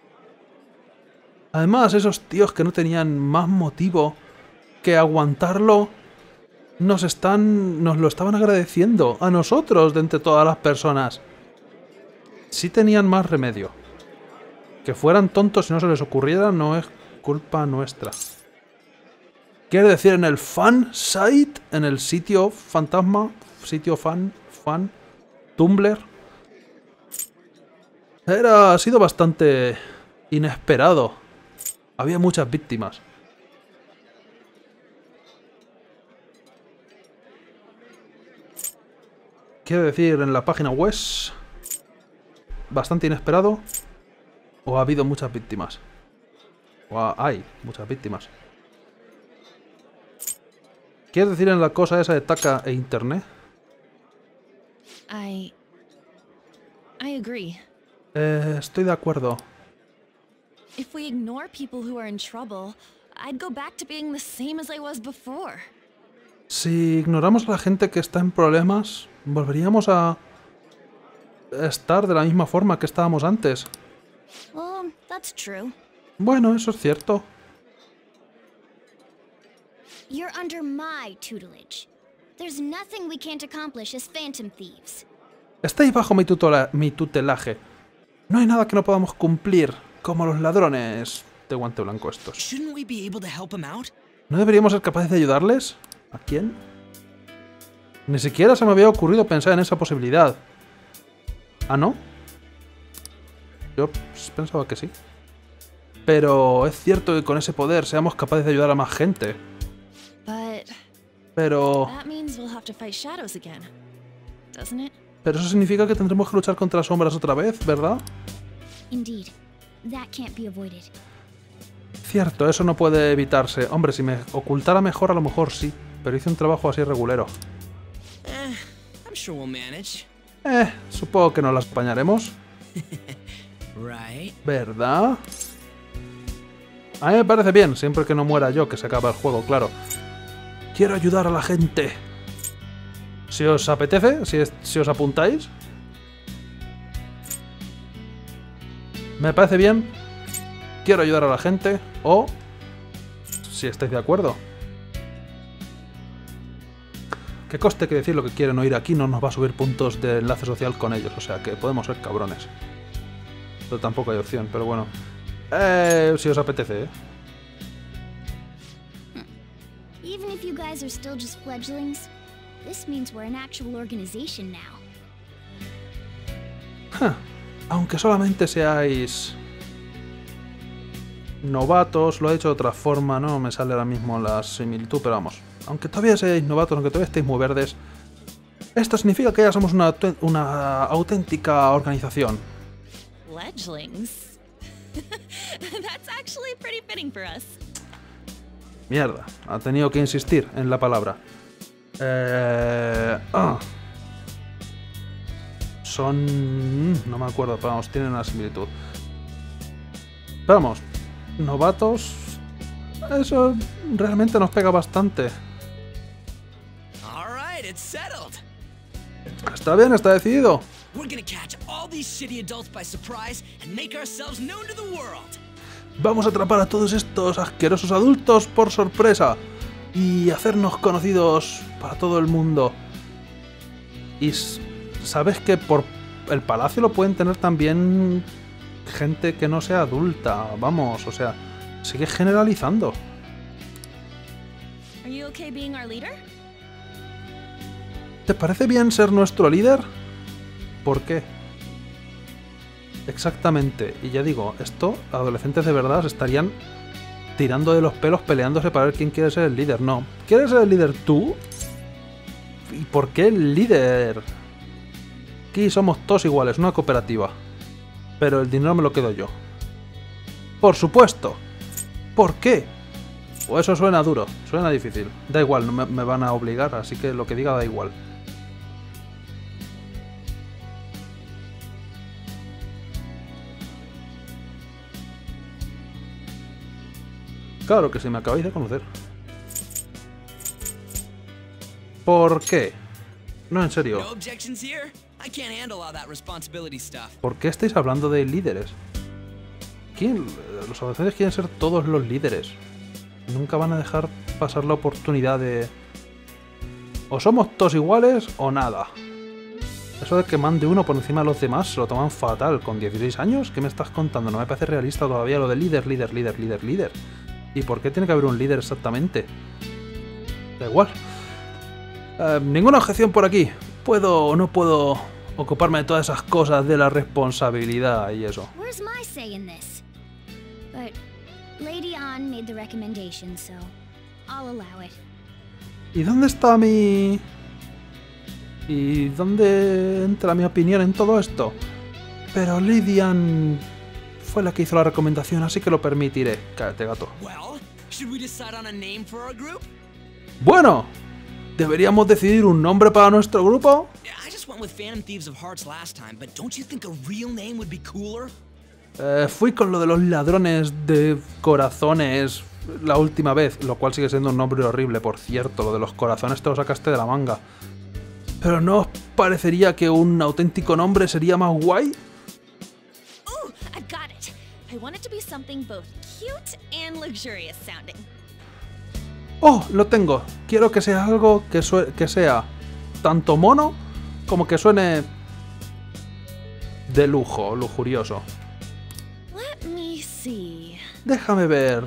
Además, esos tíos que no tenían más motivo que aguantarlo, nos lo estaban agradeciendo a nosotros de entre todas las personas. Sí tenían más remedio. Que fueran tontos y no se les ocurriera no es culpa nuestra. Quiere decir, en el fan site, en el sitio fantasma, sitio fan, Tumblr, ha sido bastante inesperado. Había muchas víctimas. Quiero decir, en la página web, bastante inesperado, o ha habido muchas víctimas. O hay muchas víctimas. ¿Quieres decir en la cosa esa de Taka e Internet? I agree. Estoy de acuerdo. If we ignore people who are in trouble, I'd go back to being the same as I was before. Si ignoramos a la gente que está en problemas, volveríamos a estar de la misma forma que estábamos antes. Well, that's true. Bueno, eso es cierto. You're under my tutelage. There's nothing we can't accomplish as Phantom Thieves. Estáis bajo mi tutelaje. No hay nada que no podamos cumplir, como los ladrones de guante blanco estos. Shouldn't we be able to help him out? ¿No deberíamos ser capaces de ayudarles? ¿A quién? Ni siquiera se me había ocurrido pensar en esa posibilidad. ¿Ah, no? Yo pensaba que sí. Pero es cierto que con ese poder seamos capaces de ayudar a más gente. Pero That means we'll have to fight shadows again, doesn't it? eso significa que tendremos que luchar contra las sombras otra vez, ¿verdad? Indeed, that can't be avoided. Cierto, eso no puede evitarse. Hombre, si me ocultara mejor, a lo mejor sí. Pero hice un trabajo así regulero. I'm sure we'll manage. Supongo que nos las apañaremos. Right? ¿Verdad? A mí me parece bien, siempre que no muera yo, que se acaba el juego, claro. Quiero ayudar a la gente. Si os apetece, si os apuntáis. Me parece bien. Quiero ayudar a la gente. O, si estáis de acuerdo. Que coste que decir lo que quieren oír aquí no nos va a subir puntos de enlace social con ellos. O sea que podemos ser cabrones. Pero tampoco hay opción, pero bueno. Si os apetece, Even if you guys are still just fledglings, this means we're an actual organization now. Aunque solamente seáis novatos, lo he hecho de otra forma, no me sale ahora mismo la similitud, pero vamos. Aunque todavía seáis novatos, aunque todavía estéis muy verdes, esto significa que ya somos una auténtica organización. Fledglings. That's actually pretty fitting for us. Mierda, ha tenido que insistir en la palabra. Son... no me acuerdo, pero vamos, tienen una similitud. Pero vamos, novatos... eso realmente nos pega bastante. All right, it's settled. Está bien, está decidido. We're gonna catch all these shitty adults by surprise and make ourselves known to the world. Vamos a atrapar a todos estos asquerosos adultos por sorpresa y hacernos conocidos para todo el mundo. Y sabes que por el palacio lo pueden tener también gente que no sea adulta, vamos, o sea, sigue generalizando. Are you okay being our leader? ¿Te parece bien ser nuestro líder? ¿Por qué? Exactamente, y ya digo, esto, adolescentes de verdad se estarían tirando de los pelos peleándose para ver quién quiere ser el líder. No, ¿quieres ser el líder tú? ¿Y por qué el líder? Aquí somos todos iguales, una cooperativa. Pero el dinero me lo quedo yo. Por supuesto. ¿Por qué? O eso suena duro, suena difícil. Da igual, no me van a obligar, así que lo que diga da igual. Claro que sí, me acabáis de conocer. ¿Por qué? No, en serio. No objections here. I can't handle all that responsibility stuff. ¿Por qué estáis hablando de líderes? ¿Quién? Los adolescentes quieren ser todos los líderes. Nunca van a dejar pasar la oportunidad de... o somos todos iguales o nada. Eso de que mande uno por encima de los demás se lo toman fatal. ¿Con 16 años? ¿Qué me estás contando? No me parece realista todavía lo de líder. ¿Y por qué tiene que haber un líder exactamente? Da igual. Ninguna objeción por aquí. ¿Puedo o no puedo ocuparme de todas esas cosas de la responsabilidad y eso? Where's my say in this? But Lady Ann made the recommendation, so I'll allow it. ¿Y dónde está mi...? ¿Y dónde entra mi opinión en todo esto? Pero Lady Ann fue la que hizo la recomendación, así que lo permitiré. Cállate, gato. Well, should we decide on a name for our group? Bueno, ¿deberíamos decidir un nombre para nuestro grupo? Yeah, I just went with Phantom Thieves of Hearts last time, but don't you think a real name would be cooler? Fui con lo de los ladrones de corazones la última vez, lo cual sigue siendo un nombre horrible, por cierto. Lo de los corazones te lo sacaste de la manga. ¿Pero no os parecería que un auténtico nombre sería más guay? Ooh, I've got it. I want it to be something both cute and luxurious sounding. ¡Oh, lo tengo! Quiero que sea algo que sea tanto mono como que suene de lujo, lujurioso. Let me see. Déjame ver.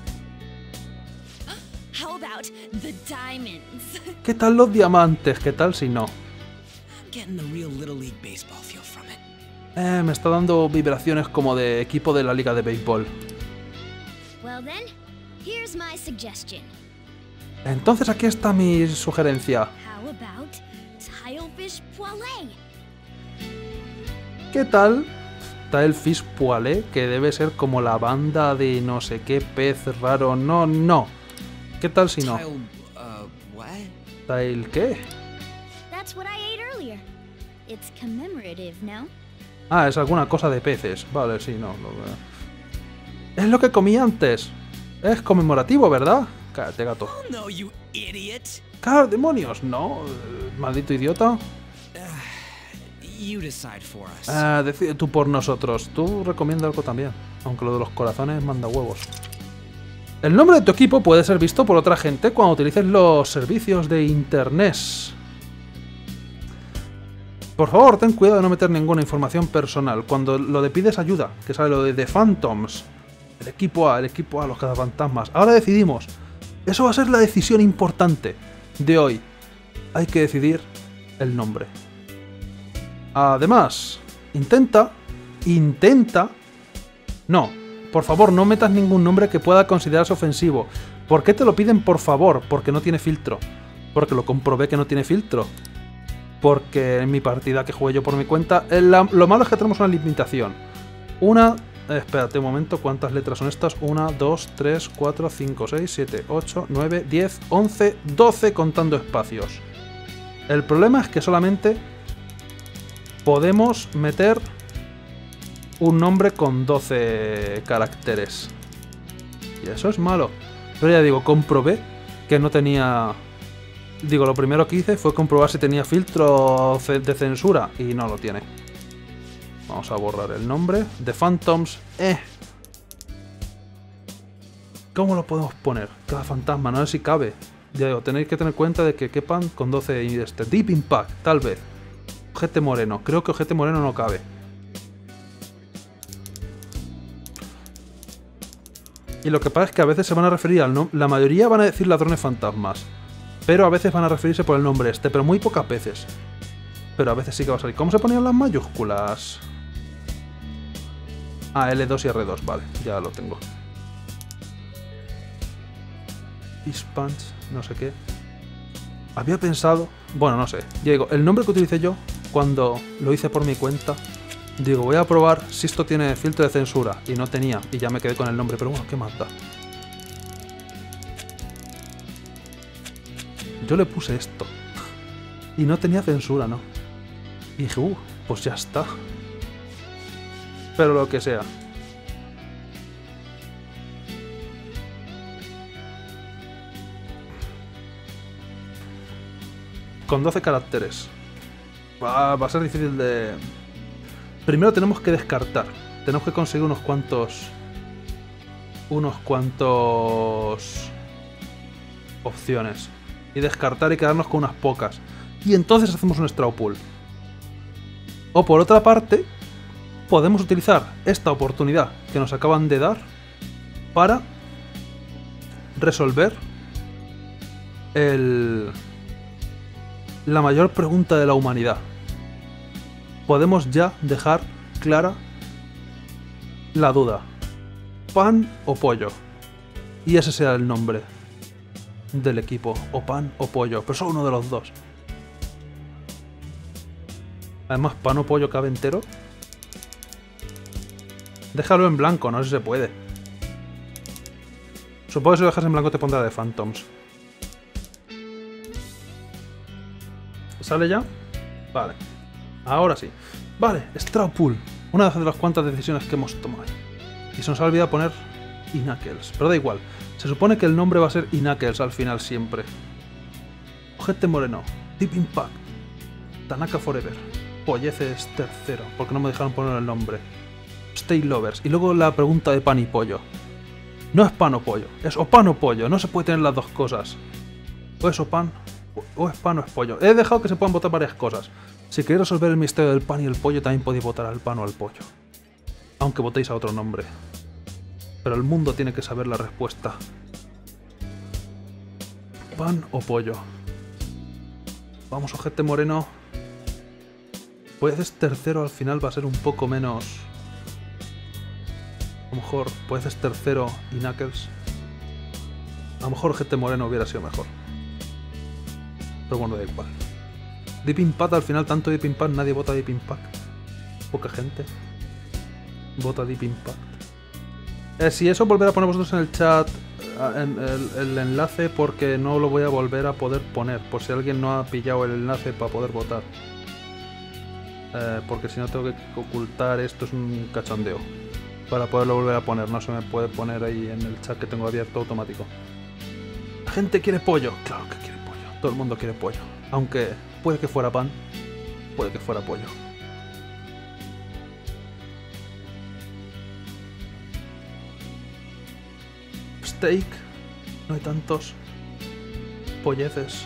How about the diamonds? ¿Qué tal los diamantes? ¿Qué tal si no? I'm getting the real Little League Baseball feel from it. Me está dando vibraciones como de equipo de la liga de béisbol. Well then, here's my suggestion. Entonces aquí está mi sugerencia. How about Tilefish Poilé? ¿Qué tal Está el Fish Poilé, que debe ser como la banda de no sé qué pez raro. No, no. ¿Qué tal si no? What? ¿Tail qué? That's what I ate earlier. It's commemorative, no? Ah, es alguna cosa de peces. Vale, sí, no. Es lo que comí antes. Es conmemorativo, ¿verdad? Cállate, gato. Oh no, you idiot! ¡Claro, demonios! No, maldito idiota. You decide for us. Decide tú por nosotros. Tú recomienda algo también. Aunque lo de los corazones manda huevos. El nombre de tu equipo puede ser visto por otra gente cuando utilices los servicios de internet. Por favor, ten cuidado de no meter ninguna información personal. Cuando lo de pides ayuda, que sale lo de The Phantoms. El equipo A, los cazafantasmas. Ahora decidimos. Eso va a ser la decisión importante de hoy. Hay que decidir el nombre. Además, intenta... No, por favor, no metas ningún nombre que pueda considerarse ofensivo. ¿Por qué te lo piden por favor? Porque no tiene filtro. Porque lo comprobé que no tiene filtro. Porque en mi partida que jugué yo por mi cuenta, lo malo es que tenemos una limitación. Espérate un momento, ¿cuántas letras son estas? 1, 2, 3, 4, 5, 6, 7, 8, 9, 10, 11, 12 contando espacios. El problema es que solamente podemos meter un nombre con 12 caracteres. Y eso es malo. Pero ya digo, comprobé que no tenía... Digo, lo primero que hice fue comprobar si tenía filtro de censura y no lo tiene. Vamos a borrar el nombre. The Phantoms. ¿Cómo lo podemos poner? Cada fantasma, no sé si cabe. Ya digo, tenéis que tener cuenta de que quepan con 12 y Deep Impact, tal vez. Ojete moreno. Creo que ojete moreno no cabe. Y lo que pasa es que a veces se van a referir al nombre. La mayoría van a decir ladrones fantasmas. Pero a veces van a referirse por el nombre este. Pero muy pocas veces. Pero a veces sí que va a salir. ¿Cómo se ponían las mayúsculas? Ah, L2 y R2. Vale, ya lo tengo. Fish Punch, no sé qué. Había pensado... Bueno, no sé. Digo, el nombre que utilicé yo cuando lo hice por mi cuenta... Digo, voy a probar si esto tiene filtro de censura. Y no tenía. Y ya me quedé con el nombre. Pero bueno, ¿qué más da? Yo le puse esto. Y no tenía censura, ¿no? Y dije, pues ya está. Pero lo que sea. Con 12 caracteres. Va a ser difícil de... Primero tenemos que descartar. Tenemos que conseguir unos cuantos opciones. Y descartar y quedarnos con unas pocas. Y entonces hacemos un straw poll. O por otra parte, podemos utilizar esta oportunidad que nos acaban de dar para resolver la mayor pregunta de la humanidad. Podemos ya dejar clara la duda. ¿Pan o pollo? Y ese será el nombre del equipo. O pan o pollo. Pero solo uno de los dos. Además, pan o pollo cabe entero. Déjalo en blanco, no sé si se puede. Supongo que si lo dejas en blanco te pondrá de Phantoms. ¿Sale ya? Vale. Ahora sí. Vale, Straw Pool. Una de las cuantas decisiones que hemos tomado. Y se nos ha olvidado poner Knuckles. Pero da igual. Se supone que el nombre va a ser Knuckles al final siempre. Ojete moreno. Deep Impact. Tanaka Forever. Polleces tercero. Porque no me dejaron poner el nombre. Stay Lovers. Y luego la pregunta de pan y pollo. No es pan o pollo. Es o pan o pollo. No se puede tener las dos cosas. O es o pan. O es pan o es pollo. He dejado que se puedan votar varias cosas. Si queréis resolver el misterio del pan y el pollo, también podéis votar al pan o al pollo. Aunque votéis a otro nombre. Pero el mundo tiene que saber la respuesta. ¿Pan o pollo? Vamos, ojete moreno. Puedes tercero al final va a ser un poco menos... A lo mejor puedes tercero y Knuckles. A lo mejor ojete moreno hubiera sido mejor. Pero bueno, da igual. Deep Impact al final, tanto Deep Impact, nadie vota Deep Impact. Poca gente. Bota Deep Impact. Si eso, volver a poner vosotros en el chat el enlace, porque no lo voy a volver a poder poner, por si alguien no ha pillado el enlace para poder votar. Porque si no tengo que ocultar esto, es un cachondeo. Para poderlo volver a poner, no se me puede poner ahí en el chat que tengo abierto automático. La gente quiere pollo, claro que quiere pollo, todo el mundo quiere pollo. Aunque puede que fuera pan, puede que fuera pollo. Steak, no hay tantos. Polleces.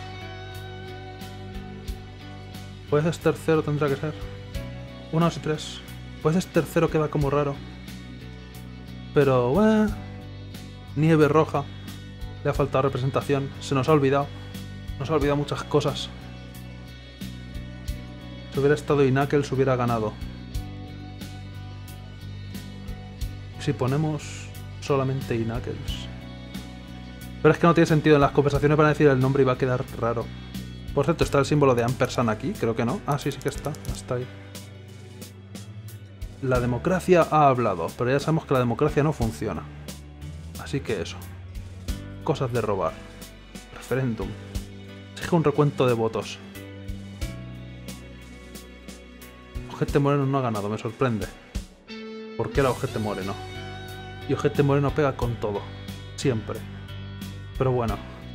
Polleces tercero tendrá que ser. 1, 2 y 3. Polleces tercero queda como raro. Pero bueno. Nieve roja. Le ha faltado representación. Se nos ha olvidado. Nos ha olvidado muchas cosas. Si hubiera estado Inakel, hubiera ganado. Si ponemos solamente Inakels. Pero es que no tiene sentido, en las conversaciones van a decir el nombre y va a quedar raro. Por cierto, ¿está el símbolo de ampersand aquí? Creo que no. Ah, sí, sí que está. Está ahí. La democracia ha hablado, pero ya sabemos que la democracia no funciona. Así que eso. Cosas de robar. Referéndum. Exige un recuento de votos. Ojete Moreno no ha ganado, me sorprende. ¿Por qué era Ojete Moreno? Y Ojete Moreno pega con todo. Siempre. Pero bueno.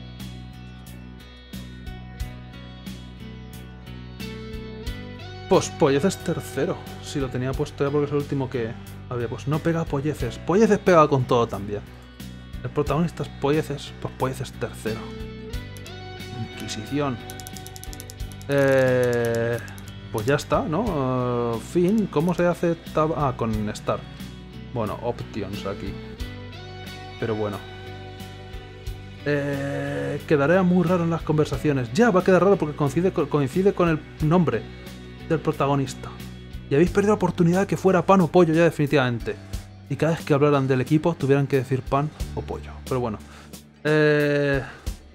Pues Polleces tercero. Si lo tenía puesto ya porque es el último que había. Pues no pega Polleces. Polleces pega con todo también. El protagonista es Polleces. Pues Polleces tercero. Inquisición. Pues ya está, ¿no? Fin. ¿Cómo se hace? Ah, con Start. Bueno, Options aquí. Pero bueno. Quedaría muy raro en las conversaciones. Ya, va a quedar raro porque coincide con el nombre del protagonista. Y habéis perdido la oportunidad de que fuera pan o pollo ya definitivamente. Y cada vez que hablaran del equipo tuvieran que decir pan o pollo. Pero bueno. La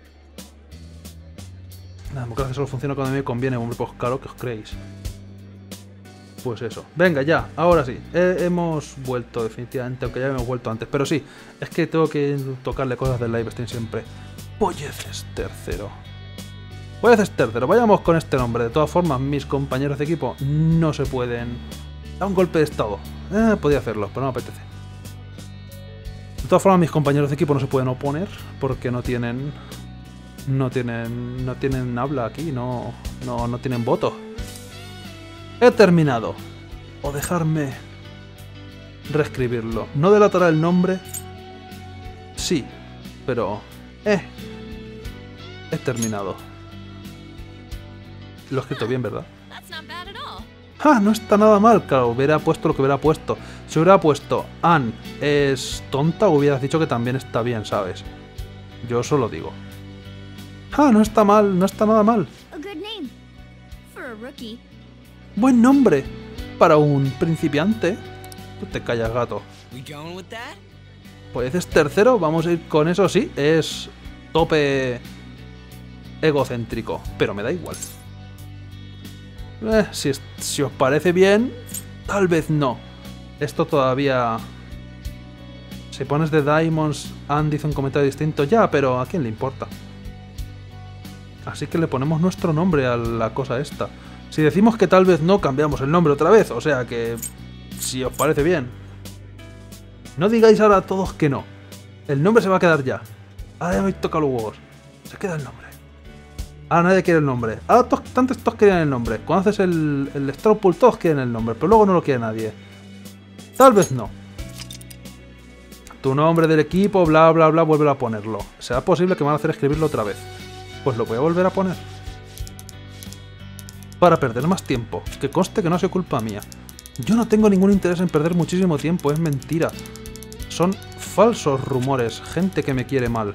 democracia solo funciona cuando a mí me conviene, hombre, pues claro que os creéis. Pues eso. Venga, ya, ahora sí. Hemos vuelto definitivamente, aunque ya hemos vuelto antes. Pero sí, es que tengo que tocarle cosas del live stream siempre. Polleces tercero. Polleces tercero, vayamos con este nombre. De todas formas, mis compañeros de equipo no se pueden... Da un golpe de estado. Podía hacerlo, pero no me apetece. De todas formas, mis compañeros de equipo no se pueden oponer porque no tienen... No tienen habla aquí, no tienen voto. He terminado. O dejarme reescribirlo. No delatará el nombre. Sí, pero... He terminado. Lo he escrito bien, ¿verdad? ¡Ah! No está nada mal. Claro, hubiera puesto lo que hubiera puesto. Si hubiera puesto Anne es tonta, hubieras dicho que también está bien, ¿sabes? Yo solo digo. ¡Ah! No está mal, no está nada mal. Buen nombre para un principiante. Tú te callas, gato. Pues es tercero, vamos a ir con eso, sí. Es tope egocéntrico, pero me da igual. Si os parece bien, tal vez no. Esto todavía... Si pones The Diamonds, Anne dice un comentario distinto, ya, pero ¿a quién le importa? Así que le ponemos nuestro nombre a la cosa esta. Si decimos que tal vez no, cambiamos el nombre otra vez. O sea que... Si os parece bien. No digáis ahora a todos que no. El nombre se va a quedar ya. Ahora ya me toca los huevos. Se queda el nombre. Ahora nadie quiere el nombre. Ahora todos querían el nombre. Cuando haces el Straw Poll todos quieren el nombre. Pero luego no lo quiere nadie. Tal vez no. Tu nombre del equipo, bla bla bla, vuelve a ponerlo. ¿Será posible que me van a hacer escribirlo otra vez? Pues lo voy a volver a poner. Para perder más tiempo. Que conste que no ha sido culpa mía. Yo no tengo ningún interés en perder muchísimo tiempo, es mentira. Son falsos rumores, gente que me quiere mal.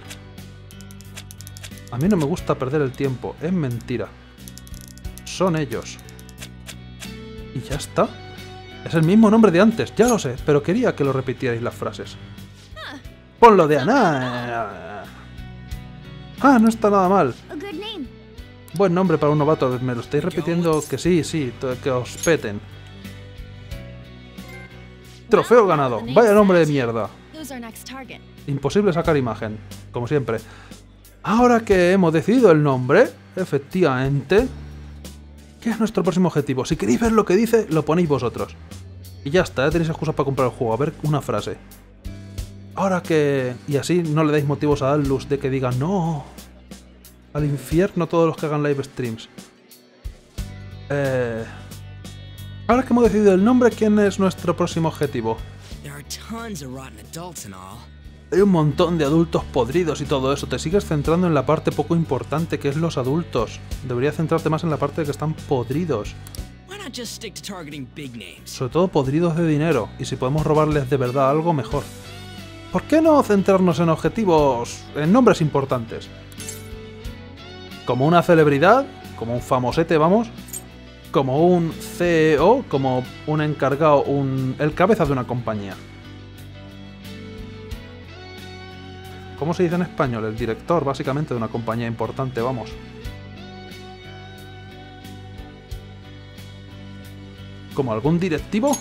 A mí no me gusta perder el tiempo, es mentira. Son ellos. Y ya está. Es el mismo nombre de antes, ya lo sé, pero quería que lo repitierais las frases. Ponlo de Ana. Ah, no está nada mal. Buen nombre para un novato, me lo estáis repitiendo que sí, que os peten. Trofeo ganado. Vaya nombre de mierda. Who's our next target? Imposible sacar imagen, como siempre. Ahora que hemos decidido el nombre, efectivamente, ¿qué es nuestro próximo objetivo? Si queréis ver lo que dice, lo ponéis vosotros. Y ya está, tenéis excusas para comprar el juego. A ver, una frase. Ahora que... Y así no le dais motivos a Atlus de que digan no. Al infierno todos los que hagan live streams. Ahora que hemos decidido el nombre, ¿quién es nuestro próximo objetivo? There are tons of rotten adults and all. Hay un montón de adultos podridos y todo eso. Te sigues centrando en la parte poco importante que es los adultos. Deberías centrarte más en la parte de que están podridos. Why not just stick to targeting big names? Sobre todo podridos de dinero. Y si podemos robarles de verdad algo, mejor. ¿Por qué no centrarnos en objetivos, en nombres importantes? Como una celebridad, como un famosete, vamos. Como un CEO, como un encargado, el cabeza de una compañía. ¿Cómo se dice en español? El director, básicamente, de una compañía importante, vamos. ¿Como algún directivo?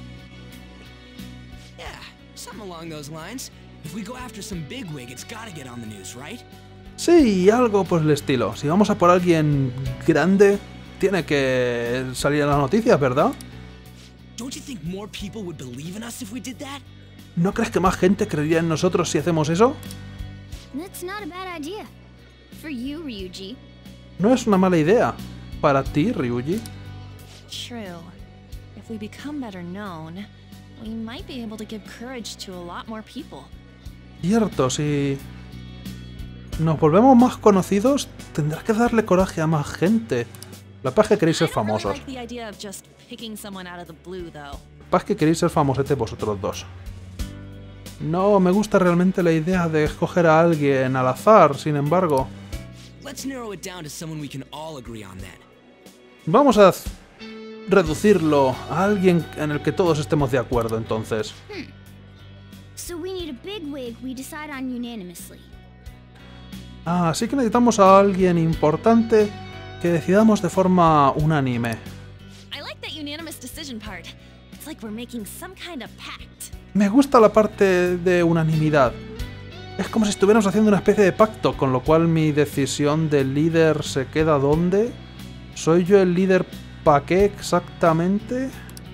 Yeah, something along those lines. If we go after some bigwig, it's gotta get on the news, right? Sí, algo por el estilo. Si vamos a por alguien grande, tiene que salir en las noticias, ¿verdad? Don't you think more people would believe in us if we did that? ¿No crees que más gente creería en nosotros si hacemos eso? That's not a bad idea. For you, Ryuji. No es una mala idea. Para ti, Ryuji. True. If we become better known, we might be able to give courage to a lot more people. Cierto, si nos volvemos más conocidos, tendrás que darle coraje a más gente. La paz que queréis ser I don't really famosos. like the idea of just picking someone out of the blue, though. Paz que queréis ser famosetes vosotros dos. No, me gusta realmente la idea de escoger a alguien al azar, sin embargo. Let's narrow it down to someone we can all agree on then. Vamos a reducirlo a alguien en el que todos estemos de acuerdo, entonces. So we need a bigwig we decide on unanimously. Ah, así que necesitamos a alguien importante que decidamos de forma unánime. I like that unanimous decision part. It's like we're making some kind of pact. Me gusta la parte de unanimidad. Es como si estuviéramos haciendo una especie de pacto, con lo cual mi decisión de líder se queda ¿dónde? ¿Soy yo el líder para qué exactamente?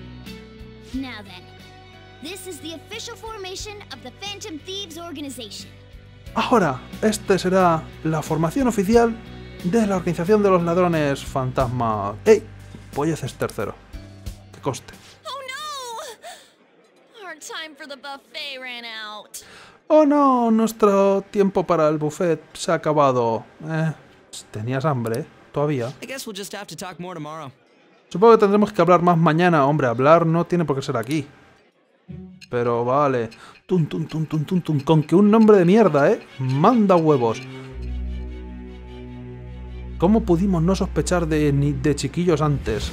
Now then, this is the official formation of the Phantom Thieves Organization. Ahora, este será la formación oficial de la Organización de los Ladrones Fantasma. ¡Ey! Polleces tercero. Que coste. Oh no! Our time for the buffet ran out. Oh no, nuestro tiempo para el buffet se ha acabado. ¿Tenías hambre? ¿Todavía? I guess we'll just have to talk more tomorrow. Supongo que tendremos que hablar más mañana. Hombre, hablar no tiene por qué ser aquí. Pero vale. Tun, tun, tun, tun, tun, tun. Con que un nombre de mierda, ¿eh? Manda huevos. ¿Cómo pudimos no sospechar de chiquillos antes?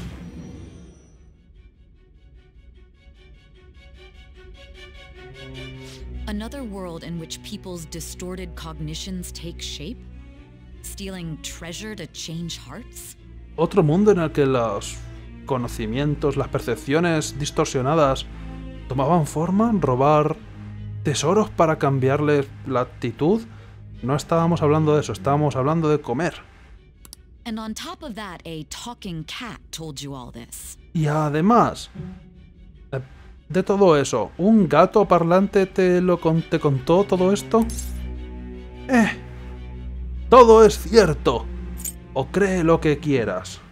Another world in which people's distorted cognitions take shape? Stealing treasure to change hearts? Otro mundo en el que los conocimientos, las percepciones distorsionadas tomaban forma, robar tesoros para cambiarles la actitud. No estábamos hablando de eso, estábamos hablando de comer. And on top of that, a talking cat told you all this. Y además de todo eso, ¿un gato parlante te contó todo esto? Todo es cierto. O cree lo que quieras.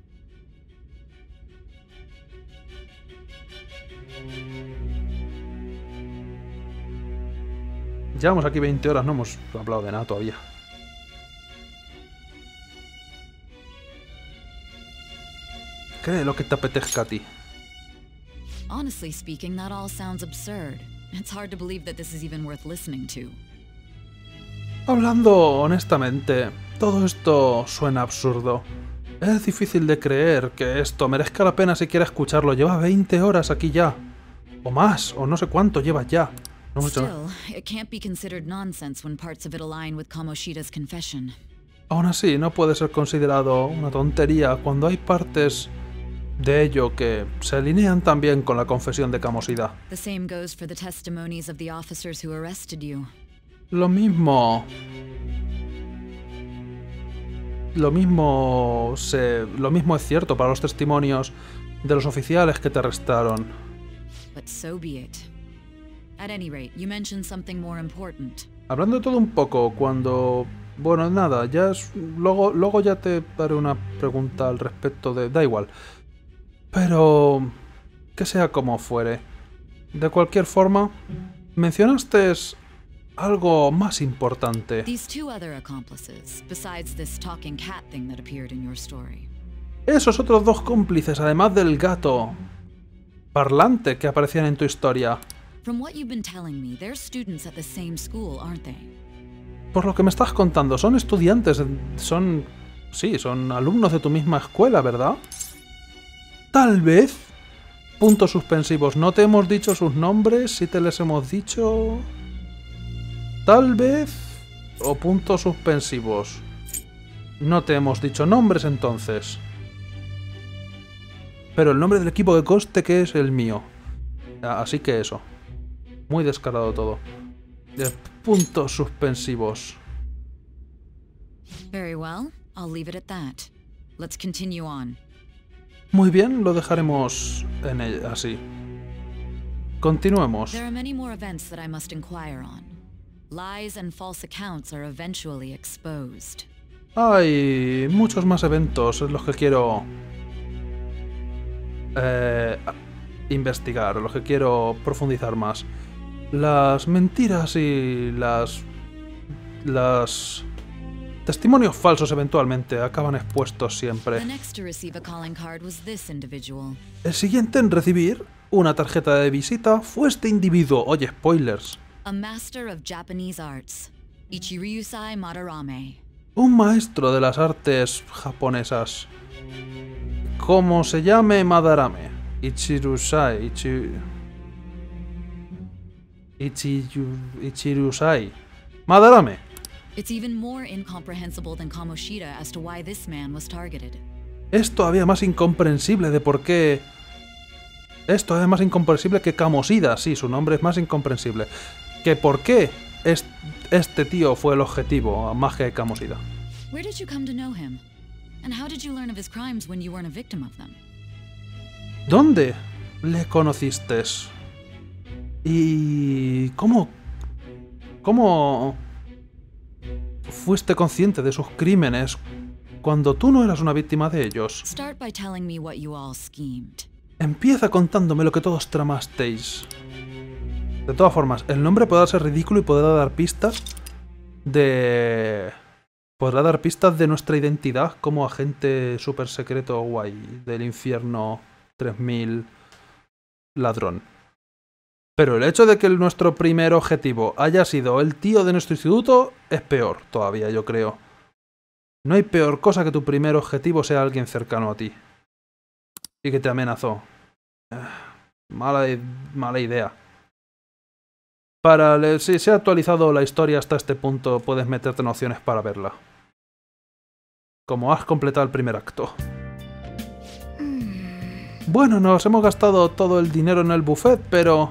Llevamos aquí 20 horas, no hemos hablado de nada todavía. Cree lo que te apetezca a ti. Honestly speaking, that all sounds absurd. It's hard to believe that this is even worth listening to. Hablando honestamente, todo esto suena absurdo. Es difícil de creer que esto merezca la pena siquiera escucharlo. Lleva 20 horas aquí ya. O más, o no sé cuánto llevas ya. No hemos hecho nada. Still, it can't be considered nonsense when parts of it align with Kamoshida's confession. Aún así, no puede ser considerado una tontería cuando hay partes de ello que se alinean también con la confesión de Camosida. The same goes for the testimonies of the officers who arrested you. Lo mismo es cierto para los testimonios de los oficiales que te arrestaron. But so be it. At any rate, you mentioned something more important. Hablando de todo un poco, cuando... Bueno, nada, ya es... Luego ya te daré una pregunta al respecto de... Da igual. Pero... que sea como fuere. De cualquier forma, mencionaste algo más importante. These two other accomplices, besides this talking cat thing that appeared in your story. Esos otros dos cómplices, además del gato parlante que aparecían en tu historia. From what you've been telling me, they're students at the same school, aren't they? Por lo que me estás contando, son estudiantes, son alumnos de tu misma escuela, ¿verdad? Tal vez. Puntos suspensivos. No te hemos dicho sus nombres, si te les hemos dicho... Tal vez... O puntos suspensivos. No te hemos dicho nombres entonces. Pero el nombre del equipo de coste que es el mío. Así que eso. Muy descarado todo. Puntos suspensivos. Very well, I'll leave it at that. Let's continue on. Muy bien, lo dejaremos así. Continuemos. There are many more events that I must inquire on. Lies and false accounts are eventually exposed. Hay muchos más eventos en los que quiero investigar, en los que quiero profundizar más. Las mentiras y las testimonios falsos eventualmente acaban expuestos siempre. The next to receive a calling card was this individual. El siguiente en recibir una tarjeta de visita fue este individuo. Oye, spoilers. A master of Japanese arts, Ichiryusai Madarame. Un maestro de las artes japonesas. ¿Cómo se llame Madarame? Ichirusai. Ichirusai. Madarame. It's even more incomprehensible than Kamoshida as to why this man was targeted. Es todavía más incomprensible de por qué... Es todavía más incomprensible que Kamosida. Sí, su nombre es más incomprensible. Que por qué este tío fue el objetivo, más que Kamosida. Where did you come to know him? And how did you learn of his crimes when you weren't a victim of them? ¿Dónde le conociste? ¿Y cómo fuiste consciente de sus crímenes cuando tú no eras una víctima de ellos? Start by telling me what you all schemed. Empieza contándome lo que todos tramasteis. De todas formas, el nombre podrá ser ridículo y podrá dar pistas de nuestra identidad como agente super secreto guay del infierno 3000 ladrón. Pero el hecho de que nuestro primer objetivo haya sido el tío de nuestro instituto es peor todavía, yo creo. No hay peor cosa que tu primer objetivo sea alguien cercano a ti. Y que te amenazó. Mala idea. Si se ha actualizado la historia hasta este punto, puedes meterte en opciones para verla. Como has completado el primer acto. Bueno, nos hemos gastado todo el dinero en el buffet, pero...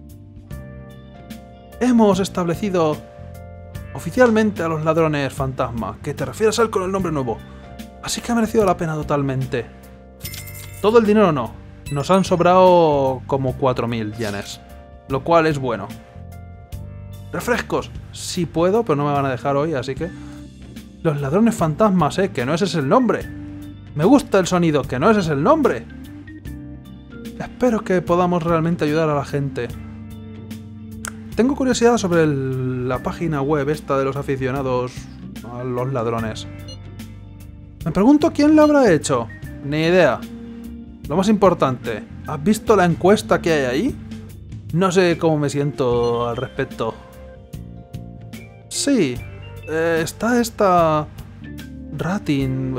hemos establecido oficialmente a los ladrones fantasma, que te refieres a él con el nombre nuevo. Así que ha merecido la pena totalmente. Todo el dinero no. Nos han sobrado como 4000 yenes. Lo cual es bueno. Refrescos. Sí puedo, pero no me van a dejar hoy, así que... Los ladrones fantasmas, que no ese es el nombre. Me gusta el sonido, que no ese es el nombre. Espero que podamos realmente ayudar a la gente. Tengo curiosidad sobre la página web esta de los aficionados a los ladrones. Me pregunto quién lo habrá hecho. Ni idea. Lo más importante, ¿has visto la encuesta que hay ahí? No sé cómo me siento al respecto. Sí, está esta rating,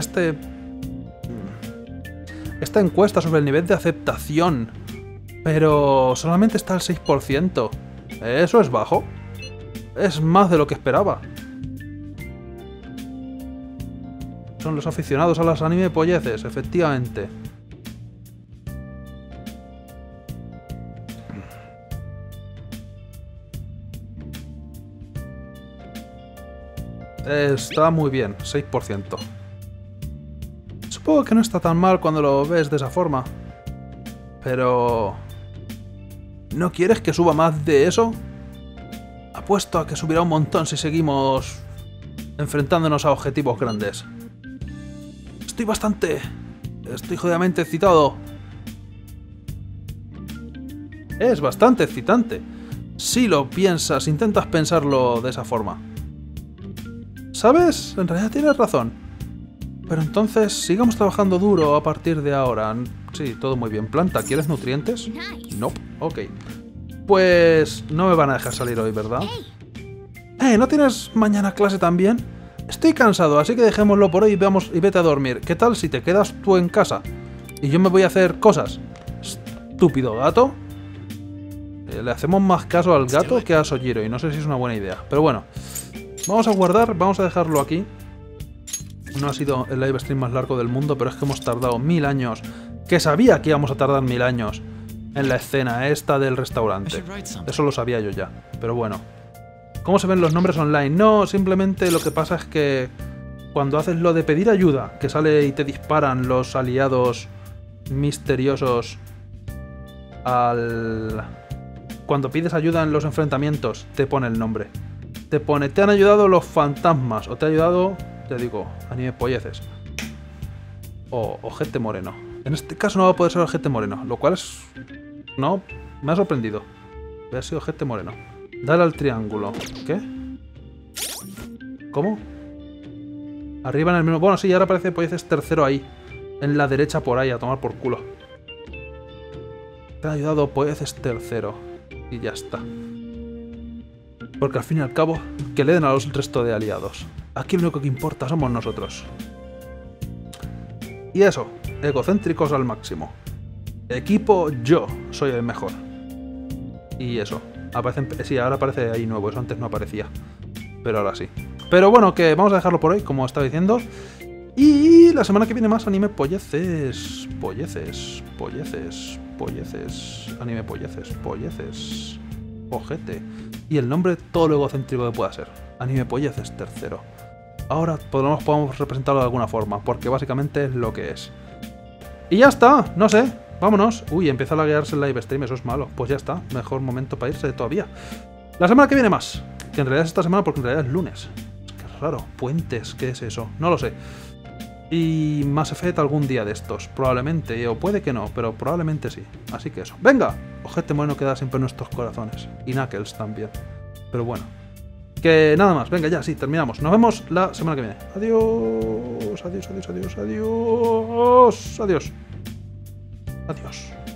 esta encuesta sobre el nivel de aceptación, pero solamente está al 6%. Eso es bajo. Es más de lo que esperaba. Son los aficionados a las anime polleces, efectivamente. Está muy bien, 6%. Supongo que no está tan mal cuando lo ves de esa forma. Pero... ¿no quieres que suba más de eso? Apuesto a que subirá un montón si seguimos enfrentándonos a objetivos grandes. Estoy jodidamente excitado. Es bastante excitante. Si lo piensas, intentas pensarlo de esa forma. ¿Sabes? En realidad tienes razón. Pero entonces, sigamos trabajando duro a partir de ahora. Sí, todo muy bien. Planta, ¿quieres nutrientes? Nope. Ok. Pues no me van a dejar salir hoy, ¿verdad? ¿No tienes mañana clase también? Estoy cansado, así que dejémoslo por hoy y vete a dormir. ¿Qué tal si te quedas tú en casa? Y yo me voy a hacer cosas. Estúpido gato. Le hacemos más caso al gato que a Sojiro y no sé si es una buena idea. Pero bueno, vamos a guardar, vamos a dejarlo aquí. No ha sido el live stream más largo del mundo, pero es que hemos tardado 1000 años. Que sabía que íbamos a tardar 1000 años en la escena esta del restaurante. Eso lo sabía yo ya, pero bueno. ¿Cómo se ven los nombres online? No, simplemente lo que pasa es que cuando haces lo de pedir ayuda, que sale y te disparan los aliados misteriosos Cuando pides ayuda en los enfrentamientos, te pone el nombre. Te pone, te han ayudado los fantasmas, o te ha ayudado, te digo, anime polleces. O Ojete Moreno. En este caso no va a poder ser Ojete Moreno, lo cual es... no, me ha sorprendido. Hubiera sido Ojete Moreno. Dale al triángulo. ¿Qué? ¿Cómo? Arriba en el menú. Bueno, sí, ahora aparece polleces tercero ahí. En la derecha por ahí, a tomar por culo. Te han ayudado polleces tercero. Y ya está. Porque al fin y al cabo, que le den a los resto de aliados. Aquí lo único que importa somos nosotros. Y eso, egocéntricos al máximo. Equipo, yo soy el mejor. Y eso. Sí, ahora aparece ahí nuevo, eso antes no aparecía. Pero ahora sí. Pero bueno, que vamos a dejarlo por hoy, como estaba diciendo. Y la semana que viene más anime polleces. Polleces. Anime polleces. Ojete. Y el nombre todo lo egocéntrico que pueda ser. Anime polleces tercero. Ahora podemos representarlo de alguna forma, porque básicamente es lo que es. Y ya está, no sé. Vámonos. Uy, empieza a laguearse el live stream, eso es malo. Pues ya está, mejor momento para irse todavía. La semana que viene más. Que en realidad es esta semana porque en realidad es lunes. Qué raro. Puentes, ¿qué es eso? No lo sé. Y Mass Effect algún día de estos. Probablemente, o puede que no, pero probablemente sí. Así que eso. ¡Venga! Ojete Moreno queda siempre en nuestros corazones. Y Knuckles también. Pero bueno. Que nada más. Venga, ya, sí, terminamos. Nos vemos la semana que viene. Adiós. Adiós.